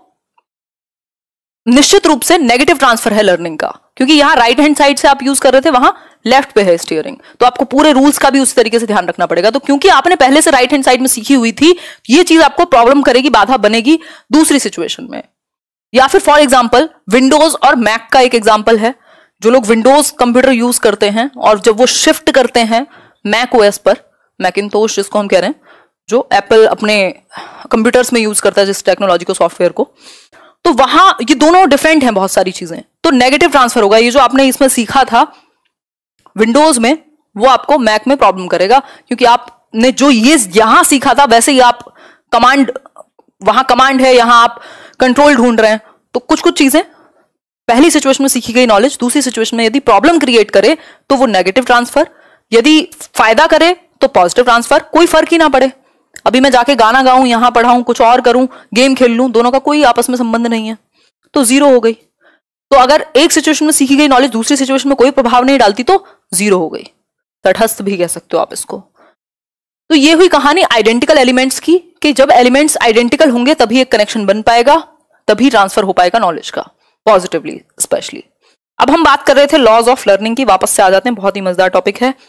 निश्चित रूप से नेगेटिव ट्रांसफर है लर्निंग का, क्योंकि यहाँ राइट हैंड साइड से आप यूज कर रहे थे, वहां लेफ्ट पे है स्टीयरिंग, तो आपको पूरे रूल्स का भी उस तरीके से ध्यान रखना पड़ेगा। तो क्योंकि आपने पहले से राइट हैंड साइड में सीखी हुई थी, ये चीज आपको प्रॉब्लम करेगी, बाधा बनेगी दूसरी सिचुएशन में। या फिर फॉर एग्जाम्पल विंडोज और मैक का एक एग्जाम्पल है, जो लोग विंडोज कंप्यूटर यूज करते हैं और जब वो शिफ्ट करते हैं मैक ओएस पर, मैकिंतोश जिसको हम कह रहे हैं, जो एप्पल अपने कंप्यूटर्स में यूज करता है जिस टेक्नोलॉजी को, सॉफ्टवेयर को, तो वहां ये दोनों डिफरेंट हैं बहुत सारी चीजें, तो नेगेटिव ट्रांसफर होगा। ये जो आपने इसमें सीखा था विंडोज में, वो आपको मैक में प्रॉब्लम करेगा, क्योंकि आपने जो ये यहां सीखा था वैसे ही आप कमांड, वहां कमांड है, यहां आप कंट्रोल ढूंढ रहे हैं, तो कुछ कुछ चीजें पहली सिचुएशन में सीखी गई नॉलेज दूसरी सिचुएशन में यदि प्रॉब्लम क्रिएट करे तो वो नेगेटिव ट्रांसफर, यदि फायदा करे तो पॉजिटिव ट्रांसफर। कोई फर्क ही ना पड़े, अभी मैं जाके गाना गाऊं, यहां पढ़ाऊं, कुछ और करूं, गेम खेल लूं, दोनों का कोई आपस में संबंध नहीं है, तो जीरो हो गई। तो अगर एक सिचुएशन में सीखी गई नॉलेज दूसरी सिचुएशन में कोई प्रभाव नहीं डालती तो जीरो हो गई, तटस्थ भी कह सकते हो आप इसको। तो ये हुई कहानी आइडेंटिकल एलिमेंट्स की, कि जब एलिमेंट्स आइडेंटिकल होंगे तभी एक कनेक्शन बन पाएगा, तभी ट्रांसफर हो पाएगा नॉलेज का, पॉजिटिवली स्पेशली। अब हम बात कर रहे थे लॉज ऑफ लर्निंग की, वापस से आ जाते हैं, बहुत ही मजेदार टॉपिक है।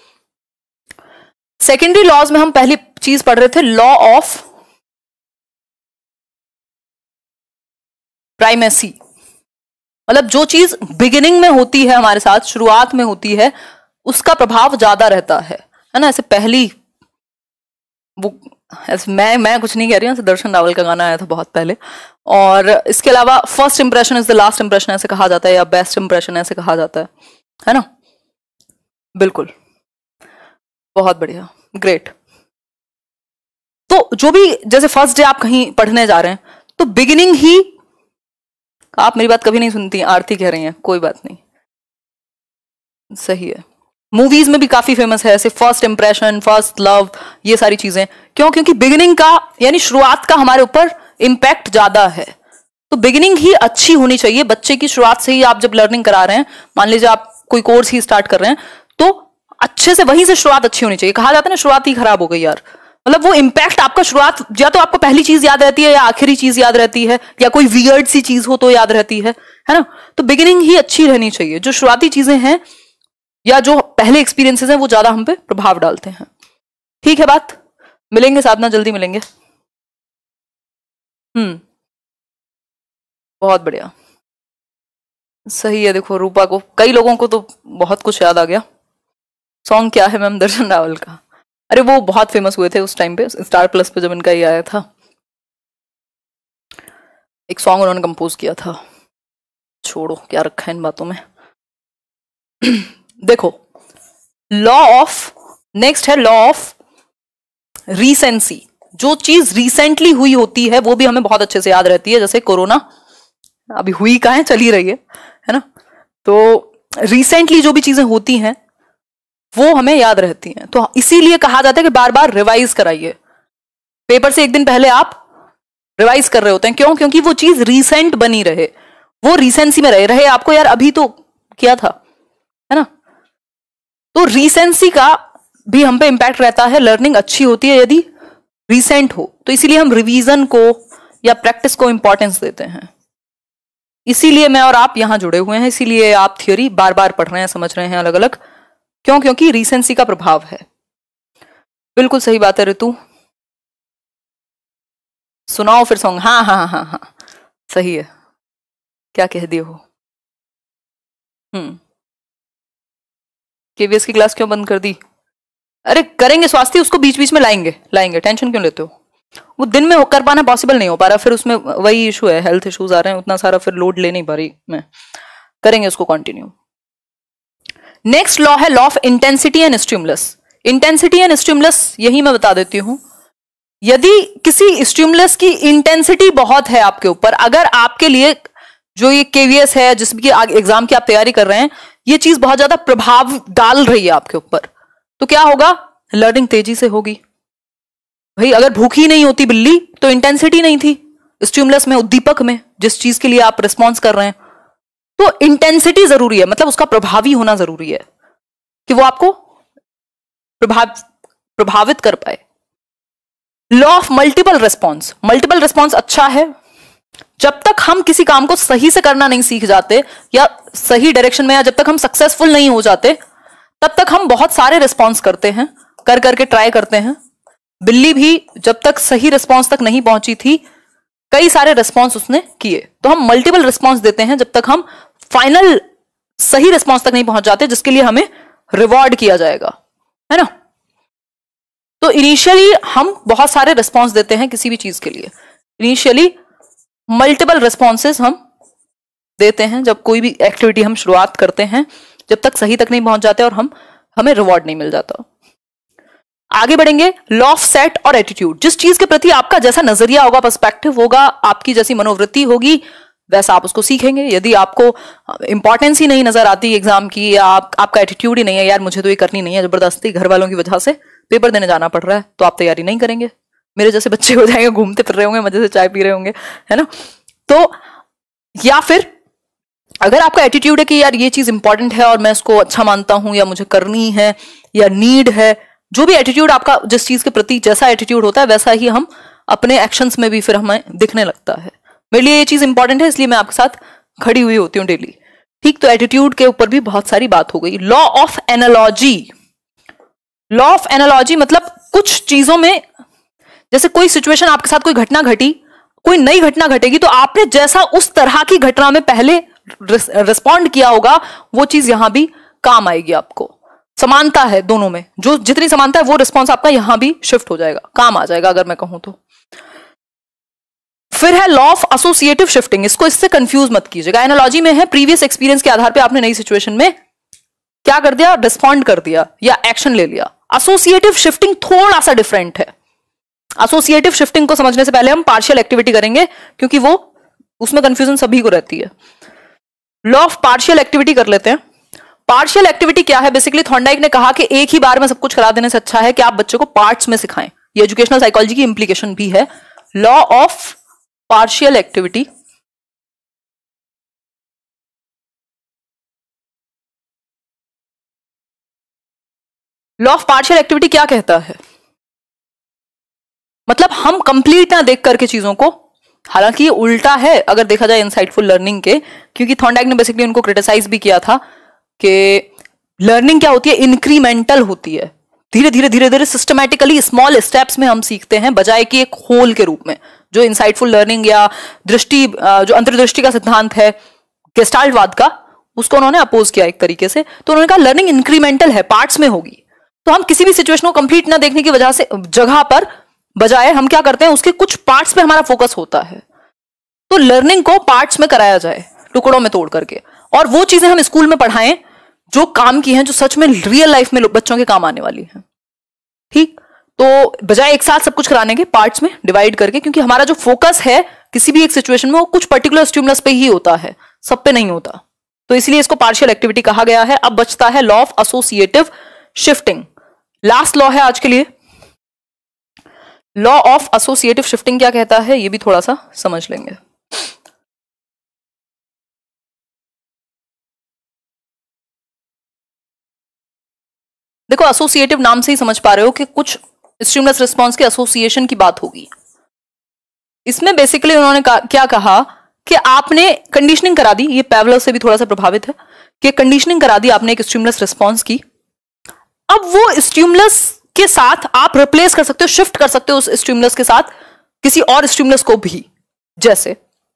सेकेंडरी लॉज में हम पहली चीज पढ़ रहे थे लॉ ऑफ प्राइमेसी, मतलब जो चीज बिगिनिंग में होती है हमारे साथ, शुरुआत में होती है, उसका प्रभाव ज्यादा रहता है, है ना। ऐसे पहली वो, ऐसे मैं मैं कुछ नहीं कह रही हूँ, दर्शन रावल का गाना आया था बहुत पहले। और इसके अलावा first impression is the last impression ऐसे कहा जाता है, या बेस्ट इंप्रेशन ऐसे कहा जाता है, है ना। बिल्कुल, बहुत बढ़िया, ग्रेट। तो जो भी, जैसे फर्स्ट डे आप कहीं पढ़ने जा रहे हैं, तो बिगिनिंग ही, आप मेरी बात कभी नहीं सुनती, आरती कह रही हैं, कोई बात नहीं, सही है। मूवीज में भी काफी फेमस है ऐसे फर्स्ट इंप्रेशन, फर्स्ट लव, ये सारी चीजें। क्यों? क्योंकि बिगिनिंग का यानी शुरुआत का हमारे ऊपर इंपैक्ट ज्यादा है, तो बिगिनिंग ही अच्छी होनी चाहिए। बच्चे की शुरुआत से ही आप जब लर्निंग करा रहे हैं, मान लीजिए आप कोई कोर्स ही स्टार्ट कर रहे हैं, तो अच्छे से वहीं से शुरुआत अच्छी होनी चाहिए। कहा जाता है ना, शुरुआत ही खराब हो गई यार, मतलब वो इम्पैक्ट आपका शुरुआत, या तो आपको पहली चीज याद रहती है या आखिरी चीज याद रहती है, या कोई वियर्ड सी चीज हो तो याद रहती है है ना। तो बिगिनिंग ही अच्छी रहनी चाहिए। जो शुरुआती चीजें हैं या जो पहले एक्सपीरियंसेस हैं वो ज्यादा हम पे प्रभाव डालते हैं। ठीक है बात, मिलेंगे साधना, जल्दी मिलेंगे। हम्म, बहुत बढ़िया, सही है। देखो रूपा को, कई लोगों को तो बहुत कुछ याद आ गया। सॉन्ग क्या है मैम? दर्शन रावल का। अरे वो बहुत फेमस हुए थे उस टाइम पे, स्टार प्लस पे जब इनका ये आया था। एक सॉन्ग उन्होंने कंपोज किया था। छोड़ो, क्या रखा है इन बातों में। देखो, लॉ ऑफ, नेक्स्ट है लॉ ऑफ रीसेंसी। जो चीज रिसेंटली हुई होती है वो भी हमें बहुत अच्छे से याद रहती है। जैसे कोरोना अभी हुई कहाँ है, चली रही है है ना। तो रिसेंटली जो भी चीजें होती हैं वो हमें याद रहती हैं। तो इसीलिए कहा जाता है कि बार बार रिवाइज कराइए। पेपर से एक दिन पहले आप रिवाइज कर रहे होते हैं, क्यों? क्योंकि वो चीज रिसेंट बनी रहे, वो रिसेंसी में रहे रहे आपको यार अभी तो किया था, है ना। तो रिसेंसी का भी हम पे इंपैक्ट रहता है। लर्निंग अच्छी होती है यदि रिसेंट हो। तो इसीलिए हम रिवीजन को या प्रैक्टिस को इंपॉर्टेंस देते हैं। इसीलिए मैं और आप यहां जुड़े हुए हैं, इसीलिए आप थ्योरी बार बार पढ़ रहे हैं, समझ रहे हैं अलग अलग। क्यों? क्योंकि रिसेंसी का प्रभाव है। बिल्कुल सही बात है ऋतु। सुनाओ फिर सॉन्ग। हाँ हाँ हाँ हाँ, सही है, क्या कह दिए हो। हम्म, केवीएस की क्लास क्यों बंद कर दी? अरे करेंगे स्वास्थ्य, उसको बीच बीच में लाएंगे लाएंगे, टेंशन क्यों लेते हो। वो दिन में कर पाना पॉसिबल नहीं हो पा रहा, फिर उसमें वही इशू है, हेल्थ इश्यूज आ रहे हैं, उतना सारा फिर लोड ले नहीं पा रही मैं। करेंगे उसको कंटिन्यू। नेक्स्ट लॉ है law of intensity and stimulus. Intensity and stimulus यही मैं बता देती हूं। यदि किसी स्टिमुलस की इंटेंसिटी बहुत है आपके ऊपर, अगर आपके लिए जो ये केवीएस है जिस भी एग्जाम की आप तैयारी कर रहे हैं, ये चीज बहुत ज्यादा प्रभाव डाल रही है आपके ऊपर, तो क्या होगा? लर्निंग तेजी से होगी। भाई अगर भूखी नहीं होती बिल्ली तो इंटेंसिटी नहीं थी स्टिमुलस में, उद्दीपक में, जिस चीज के लिए आप रिस्पॉन्स कर रहे हैं। तो इंटेंसिटी जरूरी है, मतलब उसका प्रभावी होना जरूरी है कि वो आपको प्रभाव प्रभावित कर पाए। Law of multiple response. Multiple response अच्छा है जब तक हम किसी काम को सही से करना नहीं सीख जाते या सही डायरेक्शन में, या जब तक हम सक्सेसफुल नहीं हो जाते, तब तक हम बहुत सारे रिस्पॉन्स करते हैं, कर करके ट्राई करते हैं। बिल्ली भी जब तक सही रिस्पॉन्स तक नहीं पहुंची थी, कई सारे रिस्पॉन्स उसने किए। तो हम मल्टीपल रिस्पॉन्स देते हैं जब तक हम फाइनल सही रिस्पॉन्स तक नहीं पहुंच जाते, जिसके लिए हमें रिवॉर्ड किया जाएगा, है ना। तो इनिशियली हम बहुत सारे रिस्पॉन्स देते हैं किसी भी चीज के लिए। इनिशियली मल्टीपल रिस्पॉन्सेस हम देते हैं जब कोई भी एक्टिविटी हम शुरुआत करते हैं, जब तक सही तक नहीं पहुंच जाते और हम हमें रिवॉर्ड नहीं मिल जाता। आगे बढ़ेंगे, लॉ ऑफ सेट और एटीट्यूड। जिस चीज के प्रति आपका जैसा नजरिया होगा, पर्सपेक्टिव होगा, आपकी जैसी मनोवृत्ति होगी, वैसा आप उसको सीखेंगे। यदि आपको इंपॉर्टेंस ही नहीं नजर आती एग्जाम की, या आप, आपका एटीट्यूड ही नहीं है, यार मुझे तो ये करनी नहीं है, जबरदस्ती घर वालों की वजह से पेपर देने जाना पड़ रहा है, तो आप तैयारी नहीं करेंगे। मेरे जैसे बच्चे हो जाएंगे, घूमते फिर रहे होंगे, मजे से चाय पी रहे होंगे, है ना। तो या फिर अगर आपका एटीट्यूड है कि यार ये चीज इंपॉर्टेंट है और मैं इसको अच्छा मानता हूं, या मुझे करनी है, या नीड है, जो भी एटीट्यूड आपका, जिस चीज के प्रति जैसा एटीट्यूड होता है, वैसा ही हम अपने एक्शंस में भी फिर हमें दिखने लगता है। मेरे लिए ये चीज इंपॉर्टेंट है, इसलिए मैं आपके साथ खड़ी हुई होती हूँ डेली। ठीक, तो एटीट्यूड के ऊपर भी बहुत सारी बात हो गई। Law of analogy. Law of analogy मतलब कुछ चीजों में, जैसे कोई सिचुएशन आपके साथ, कोई घटना घटी, कोई नई घटना घटेगी, तो आपने जैसा उस तरह की घटना में पहले रिस्पॉन्ड किया होगा, वो चीज यहां भी काम आएगी आपको। समानता है दोनों में, जो जितनी समानता है वो रिस्पॉन्स आपका यहां भी शिफ्ट हो जाएगा, काम आ जाएगा अगर मैं कहूं तो। फिर है लॉ ऑफ एसोसिएटिव शिफ्टिंग। इसको इससे कंफ्यूज मत कीजिएगा। एनालॉजी में है प्रीवियस एक्सपीरियंस के आधार पे आपने नई सिचुएशन में क्या कर दिया, रिस्पॉन्ड कर दिया या एक्शन ले लिया। एसोसिएटिव शिफ्टिंग थोड़ा सा डिफरेंट है। एसोसिएटिव शिफ्टिंग को समझने से पहले हम पार्शियल एक्टिविटी करेंगे, क्योंकि वो उसमें कंफ्यूजन सभी को रहती है। लॉ ऑफ पार्शियल एक्टिविटी कर लेते हैं। पार्शियल एक्टिविटी क्या है? बेसिकली थॉर्नडाइक ने कहा कि एक ही बार में सब कुछ करा देने से अच्छा है कि आप बच्चे को पार्ट्स में सिखाएं। ये एजुकेशनल साइकोलॉजी की इंप्लीकेशन भी है। Law of partial activity, law of partial activity क्या कहता है? मतलब हम कंप्लीट ना देख करके चीजों को, हालांकि ये उल्टा है अगर देखा जाए इनसाइटफुल लर्निंग के, क्योंकि थॉर्नडाइक ने बेसिकली उनको क्रिटिसाइज भी किया था कि लर्निंग क्या होती है, इंक्रीमेंटल होती है, धीरे धीरे धीरे धीरे सिस्टमैटिकली स्मॉल स्टेप्स में हम सीखते हैं, बजाय कि एक होल के रूप में। जो इनसाइटफुल लर्निंग या दृष्टि, जो अंतर्दृष्टि का सिद्धांत है गेस्टाल्टवाद का, उसको उन्होंने अपोज किया एक तरीके से। तो उन्होंने कहा लर्निंग इंक्रीमेंटल है, पार्ट्स में होगी। तो हम किसी भी सिचुएशन को कंप्लीट ना देखने की वजह से जगह पर बजाय हम क्या करते हैं, उसके कुछ पार्ट्स पे हमारा फोकस होता है। तो लर्निंग को पार्ट्स में कराया जाए, टुकड़ों में तोड़ करके, और वो चीजें हम स्कूल में पढ़ाएं जो काम की हैं, जो सच में रियल लाइफ में बच्चों के काम आने वाली हैं। ठीक, तो बजाय एक साथ सब कुछ कराने के पार्ट्स में डिवाइड करके, क्योंकि हमारा जो फोकस है किसी भी एक सिचुएशन में वो कुछ पर्टिकुलर स्टिमुलस पे ही होता है, सब पे नहीं होता। तो इसलिए इसको पार्शियल एक्टिविटी कहा गया है। अब बचता है law of associative shifting, last law है आज के लिए। लॉ ऑफ एसोसिएटिव शिफ्टिंग क्या कहता है ये भी थोड़ा सा समझ लेंगे। देखो, एसोसिएटिव नाम से ही समझ पा रहे हो कि कुछ स्टिमुलस रिस्पॉन्स के एसोसिएशन की बात होगी। इसमें बेसिकली उन्होंने का, क्या कहा कि आपने कंडीशनिंग करा दी, ये पैवलव से भी थोड़ा सा प्रभावित है, कि कंडीशनिंग करा दी आपने एक स्टिमुलस रिस्पॉन्स की। अब वो स्टिमुलस के साथ आप रिप्लेस कर सकते हो, शिफ्ट कर सकते हो उस स्टिमुलस के साथ किसी और स्टिमुलस को भी। जैसे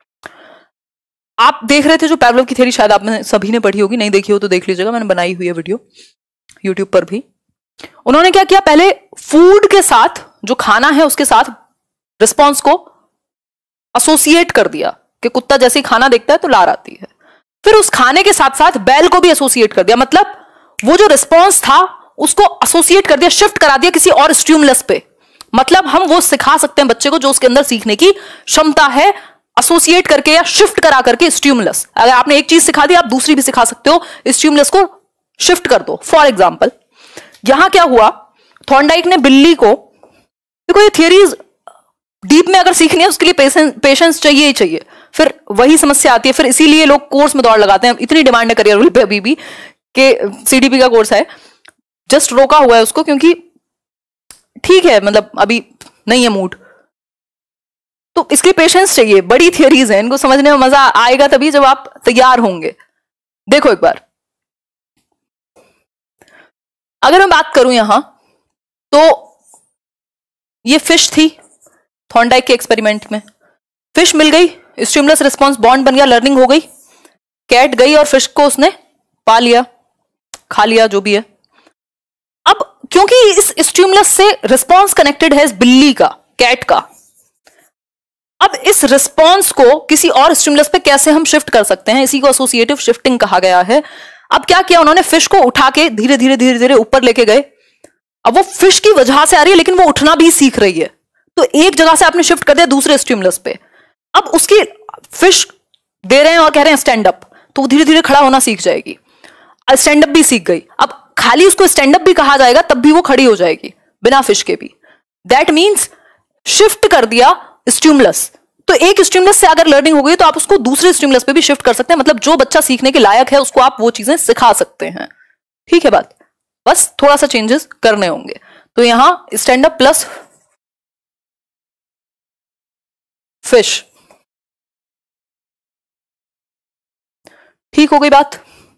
आप देख रहे थे जो पैवलव की थ्योरी, शायद आपने सभी ने पढ़ी होगी, नहीं देखी हो तो देख लीजिएगा, मैंने बनाई हुई है वीडियो यूट्यूब पर भी। उन्होंने क्या किया, पहले फूड के साथ, जो खाना है उसके साथ रिस्पॉन्स को एसोसिएट कर दिया कि कुत्ता जैसे ही खाना देखता है तो लार आती है। फिर उस खाने के साथ साथ बैल को भी एसोसिएट कर दिया, मतलब वो जो रिस्पॉन्स था उसको एसोसिएट कर दिया, शिफ्ट करा दिया किसी और स्टिमुलस पे। मतलब हम वो सिखा सकते हैं बच्चे को जो उसके अंदर सीखने की क्षमता है, एसोसिएट करके या शिफ्ट करा करके स्टिमुलस। अगर आपने एक चीज सिखा दी, आप दूसरी भी सिखा सकते हो, स्टिमुलस को शिफ्ट कर दो। फॉर एग्जाम्पल, यहां क्या हुआ, थॉर्नडाइक ने बिल्ली को, देखो ये थियरीज डीप में अगर सीखनी है उसके लिए पेशेंस पेशेंस चाहिए ही चाहिए, फिर वही समस्या आती है। फिर इसीलिए लोग कोर्स में दौड़ लगाते हैं, इतनी डिमांड है करियर पे अभी भी कि सीडीपी का कोर्स है, जस्ट रोका हुआ है उसको क्योंकि ठीक है, मतलब अभी नहीं है मूड। तो इसके पेशेंस चाहिए, बड़ी थियरीज हैं, इनको समझने में मजा आएगा तभी जब आप तैयार होंगे। देखो एक बार, अगर मैं बात करूं यहां, तो ये फिश थी थॉर्नडाइक के एक्सपेरिमेंट में, फिश मिल गई, स्टिमुलस रिस्पॉन्स बॉन्ड बन गया, लर्निंग हो गई, कैट गई और फिश को उसने पा लिया, खा लिया, जो भी है। अब क्योंकि इस स्टिमुलस से रिस्पॉन्स कनेक्टेड है इस बिल्ली का, कैट का, अब इस रिस्पॉन्स को किसी और स्टिमुलस पे कैसे हम शिफ्ट कर सकते हैं, इसी को एसोसिएटिव शिफ्टिंग कहा गया है। अब क्या किया उन्होंने, फिश को उठा के धीरे धीरे धीरे धीरे ऊपर लेके गए। अब वो फिश की वजह से आ रही है लेकिन वो उठना भी सीख रही है, तो एक जगह से आपने शिफ्ट कर दिया दूसरे स्टिमुलस पे। अब उसकी फिश दे रहे हैं और कह रहे हैं स्टैंड अप, तो वो धीरे धीरे खड़ा होना सीख जाएगी, स्टैंड अप भी सीख गई। अब खाली उसको स्टैंड अप भी कहा जाएगा तब भी वो खड़ी हो जाएगी बिना फिश के भी। दैट मीन्स शिफ्ट कर दिया स्टिमुलस। तो एक स्टिमुलस से अगर लर्निंग हो गई तो आप उसको दूसरे स्टिमुलस पे भी शिफ्ट कर सकते हैं, मतलब जो बच्चा सीखने के लायक है उसको आप वो चीजें सिखा सकते हैं। ठीक है बात, बस थोड़ा सा चेंजेस करने होंगे। तो यहां स्टैंड अप प्लस फिश, ठीक हो गई बात।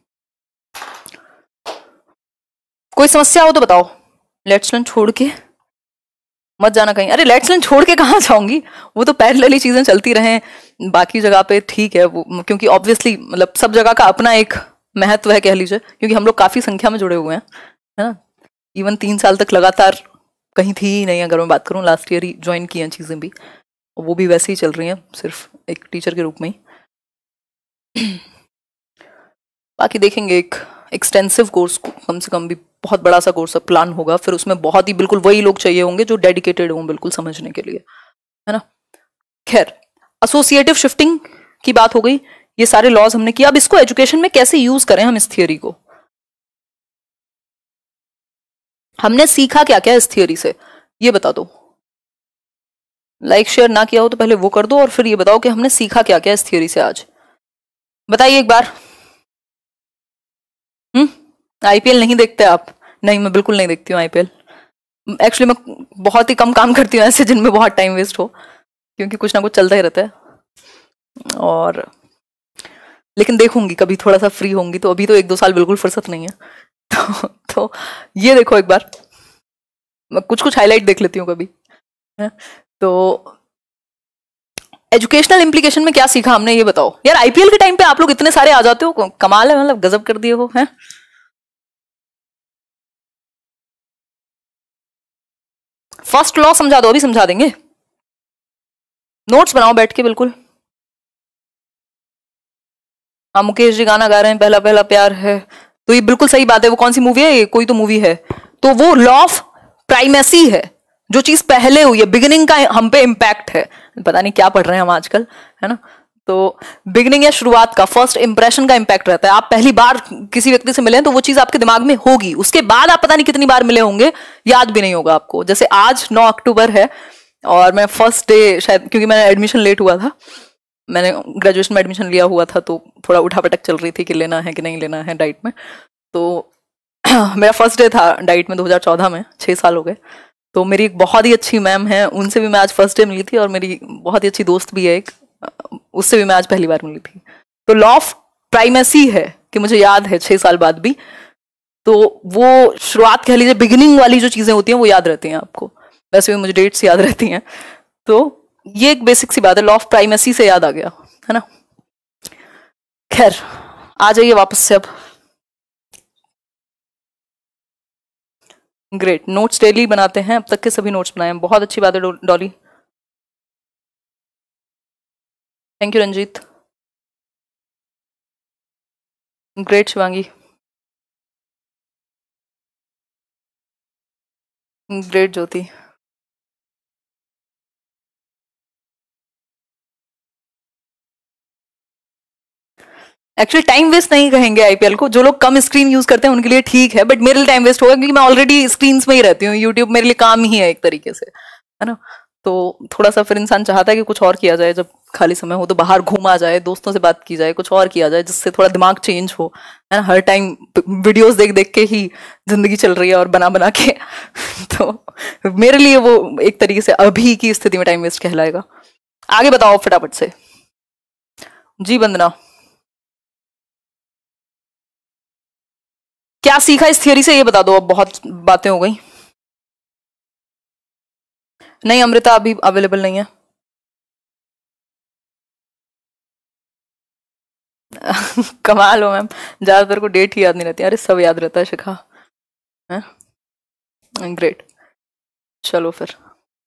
कोई समस्या हो तो बताओ, लेट्स लर्न छोड़ के मत जाना कहीं। अरे लेट्स लर्न छोड़ के कहां जाऊंगी, वो तो पैरेलली चीजें चलती रहें बाकी जगह पे, ठीक है वो, क्योंकि ऑब्वियसली मतलब सब जगह का अपना एक महत्व है कह लीजिए, क्योंकि हम लोग काफी संख्या में जुड़े हुए हैं, है ना। इवन तीन साल तक लगातार कहीं थी ही नहीं, अगर मैं बात करूं, लास्ट ईयर ही ज्वाइन की हैं चीजें भी, वो भी वैसे ही चल रही हैं, सिर्फ एक टीचर के रूप में ही। बाकी देखेंगे एक एक्सटेंसिव कोर्स, कम से कम भी बहुत बड़ा सा कोर्स प्लान होगा, फिर उसमें बहुत ही बिल्कुल वही लोग चाहिए होंगे जो डेडिकेटेड हों बिल्कुल समझने के लिए, है ना। खैर, एसोसिएटिव शिफ्टिंग की बात हो गई, ये सारे लॉज हमने किया। अब इसको एजुकेशन में कैसे यूज करें हम, इस थियोरी को हमने सीखा क्या क्या इस थियोरी से, ये बता दो। लाइक शेयर ना किया हो तो पहले वो कर दो, और फिर ये बताओ कि हमने सीखा क्या क्या इस थियोरी से आज, बताइए एक बार। हम्म आईपीएल नहीं देखते आप? नहीं, मैं बिल्कुल नहीं देखती हूँ आईपीएल। एक्चुअली मैं बहुत ही कम काम करती हूँ ऐसे जिनमें बहुत टाइम वेस्ट हो, क्योंकि कुछ ना कुछ चलता ही रहता है। और लेकिन देखूंगी कभी थोड़ा सा फ्री होंगी तो, अभी तो एक दो साल बिल्कुल फुर्सत नहीं है। तो, तो ये देखो एक बार, मैं कुछ कुछ हाईलाइट देख लेती हूँ कभी है? तो एजुकेशनल इम्प्लीकेशन में क्या सीखा हमने, ये बताओ यार। आईपीएल के टाइम पे आप लोग इतने सारे आ जाते हो, कमाल है, मतलब गजब कर दिए हो हैं। फर्स्ट लॉ समझा दो, अभी समझा देंगे। नोट्स बनाओ बैठ के बिल्कुल। हाँ मुकेश जी गाना गा रहे हैं, पहला पहला प्यार है, तो ये बिल्कुल सही बात है। वो कौन सी मूवी है, ये कोई तो मूवी है। तो वो लॉ ऑफ प्राइमेसी है, जो चीज पहले हुई है, बिगिनिंग का हम पे इम्पैक्ट है। पता नहीं क्या पढ़ रहे हैं हम आजकल, है ना। तो बिगिनिंग या शुरुआत का, फर्स्ट इंप्रेशन का इम्पैक्ट रहता है। आप पहली बार किसी व्यक्ति से मिले तो वो चीज आपके दिमाग में होगी, उसके बाद आप पता नहीं कितनी बार मिले होंगे, याद भी नहीं होगा आपको। जैसे आज नौ अक्टूबर है और मैं फर्स्ट डे शायद, क्योंकि मैंने एडमिशन लेट हुआ था, मैंने ग्रेजुएशन में एडमिशन लिया हुआ था, तो थोड़ा उठापटक चल रही थी कि लेना है कि नहीं लेना है डाइट में। तो मेरा फर्स्ट डे था डाइट में दो हज़ार चौदह में, छः साल हो गए। तो मेरी एक बहुत ही अच्छी मैम है, उनसे भी मैं आज फर्स्ट डे मिली थी, और मेरी बहुत ही अच्छी दोस्त भी है एक, उससे भी मैं आज पहली बार मिली थी। तो लॉ ऑफ प्राइमेसी है कि मुझे याद है छः साल बाद भी, तो वो शुरुआत कह लीजिए, बिगिनिंग वाली जो चीज़ें होती हैं वो याद रहती हैं आपको। वैसे भी मुझे डेट्स याद रहती हैं। तो ये एक बेसिक सी बात है, लॉ ऑफ प्राइमेसी से याद आ गया, है ना। खैर आ जाइए वापस से अब। ग्रेट, नोट्स डेली बनाते हैं, अब तक के सभी नोट्स बनाए हैं, बहुत अच्छी बात है Dolly. Thank you Ranjit. Great Shivangi. Great Jyoti. Actually time waste नहीं कहेंगे आईपीएल को, जो लोग कम स्क्रीन यूज करते हैं उनके लिए ठीक है, बट मेरे लिए टाइम वेस्ट होगा, क्योंकि मैं ऑलरेडी स्क्रीन में ही रहती हूँ। यूट्यूब मेरे लिए काम ही है एक तरीके से, है ना। तो थोड़ा सा फिर इंसान चाहता है कि कुछ और किया जाए, जब खाली समय हो तो बाहर घूमा जाए, दोस्तों से बात की जाए, कुछ और किया जाए जिससे थोड़ा दिमाग चेंज हो, है ना। हर टाइम वीडियोस देख देख के ही जिंदगी चल रही है और बना बना के तो मेरे लिए वो एक तरीके से अभी की स्थिति में टाइम वेस्ट कहलाएगा। आगे बताओ फटाफट से। जी वंदना, क्या सीखा इस थियरी से ये बता दो, अब बहुत बातें हो गई। नहीं अमृता अभी अवेलेबल नहीं है। कमाल हो मैम, ज्यादातर को डेट ही याद नहीं रहती। अरे सब याद रहता है शिखा, है ग्रेट। चलो फिर,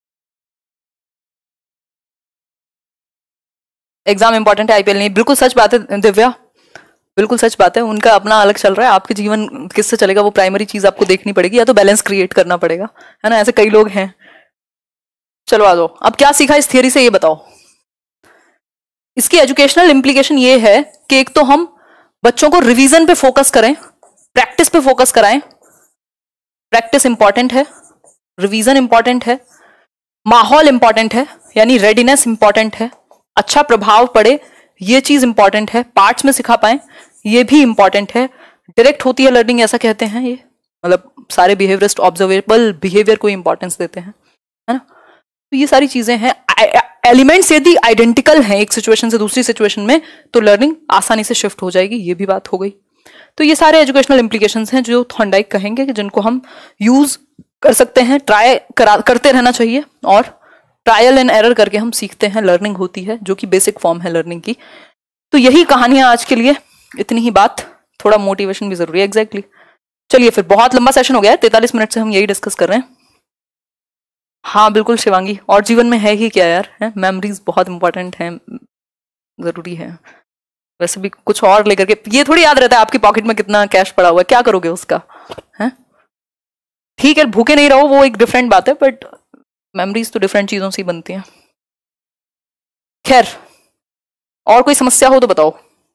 एग्जाम इंपॉर्टेंट है, आईपीएल नहीं। बिल्कुल सच बात है दिव्या, बिल्कुल सच बात है। उनका अपना अलग चल रहा है, आपके जीवन किससे चलेगा वो प्राइमरी चीज आपको देखनी पड़ेगी, या तो बैलेंस क्रिएट करना पड़ेगा, है ना। ऐसे कई लोग हैं। चलो आ जाओ, अब क्या सीखा इस थियरी से ये बताओ। इसकी एजुकेशनल इम्प्लीकेशन ये है कि एक तो हम बच्चों को रिवीजन पे फोकस करें, प्रैक्टिस पे फोकस कराएं। प्रैक्टिस इंपॉर्टेंट है, रिवीजन इंपॉर्टेंट है, माहौल इंपॉर्टेंट है, यानी रेडीनेस इंपॉर्टेंट है, अच्छा प्रभाव पड़े ये चीज इंपॉर्टेंट है, पार्ट्स में सिखा पाए ये भी इंपॉर्टेंट है। डायरेक्ट होती है लर्निंग ऐसा कहते हैं ये, मतलब सारे बिहेवियरिस्ट ऑब्जर्वेबल बिहेवियर को इंपॉर्टेंस देते हैं, है ना। तो ये सारी चीजें हैं, एलिमेंट्स यदि आइडेंटिकल हैं एक सिचुएशन से दूसरी सिचुएशन में तो लर्निंग आसानी से शिफ्ट हो जाएगी, ये भी बात हो गई। तो ये सारे एजुकेशनल इंप्लीकेशंस हैं जो थॉर्नडाइक कहेंगे कि जिनको हम यूज कर सकते हैं, ट्राई करते रहना चाहिए, और ट्रायल एंड एरर करके हम सीखते हैं, लर्निंग होती है, जो कि बेसिक फॉर्म है लर्निंग की। तो यही कहानियां आज के लिए, इतनी ही बात, थोड़ा मोटिवेशन भी जरूरी है। Exactly exactly. चलिए फिर, बहुत लंबा सेशन हो गया है, तैंतालीस मिनट से हम यही डिस्कस कर रहे हैं। हाँ बिल्कुल शिवांगी, और जीवन में है ही क्या यार, है मेमोरीज बहुत इंपॉर्टेंट है, जरूरी है। वैसे भी कुछ और लेकर के, ये थोड़ी याद रहता है आपकी पॉकेट में कितना कैश पड़ा हुआ है, क्या करोगे उसका, है। ठीक है भूखे नहीं रहो, वो एक डिफरेंट बात है, बट मेमोरीज तो डिफरेंट चीजों से ही बनती हैं। खैर, और कोई समस्या हो तो बताओ।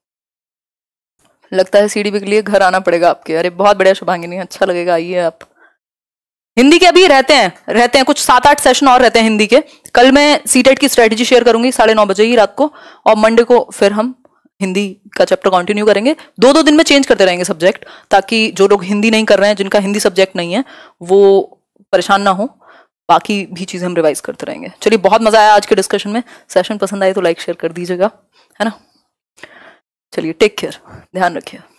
लगता है सीडी के लिए घर आना पड़ेगा आपके। अरे बहुत बढ़िया शुभांगिनी, अच्छा लगेगा, आइए आप। हिंदी के अभी रहते हैं रहते हैं कुछ सात आठ सेशन और रहते हैं हिंदी के। कल मैं सीटेट की स्ट्रेटेजी शेयर करूंगी साढ़े नौ बजे ही रात को, और मंडे को फिर हम हिंदी का चैप्टर कंटिन्यू करेंगे। दो दो दिन में चेंज करते रहेंगे सब्जेक्ट, ताकि जो लोग हिंदी नहीं कर रहे हैं, जिनका हिंदी सब्जेक्ट नहीं है, वो परेशान ना हो, बाकी भी चीजें हम रिवाइज करते रहेंगे। चलिए, बहुत मजा आया आज के डिस्कशन में। सेशन पसंद आए तो लाइक शेयर कर दीजिएगा, है ना। चलिए, टेक केयर, ध्यान रखिए।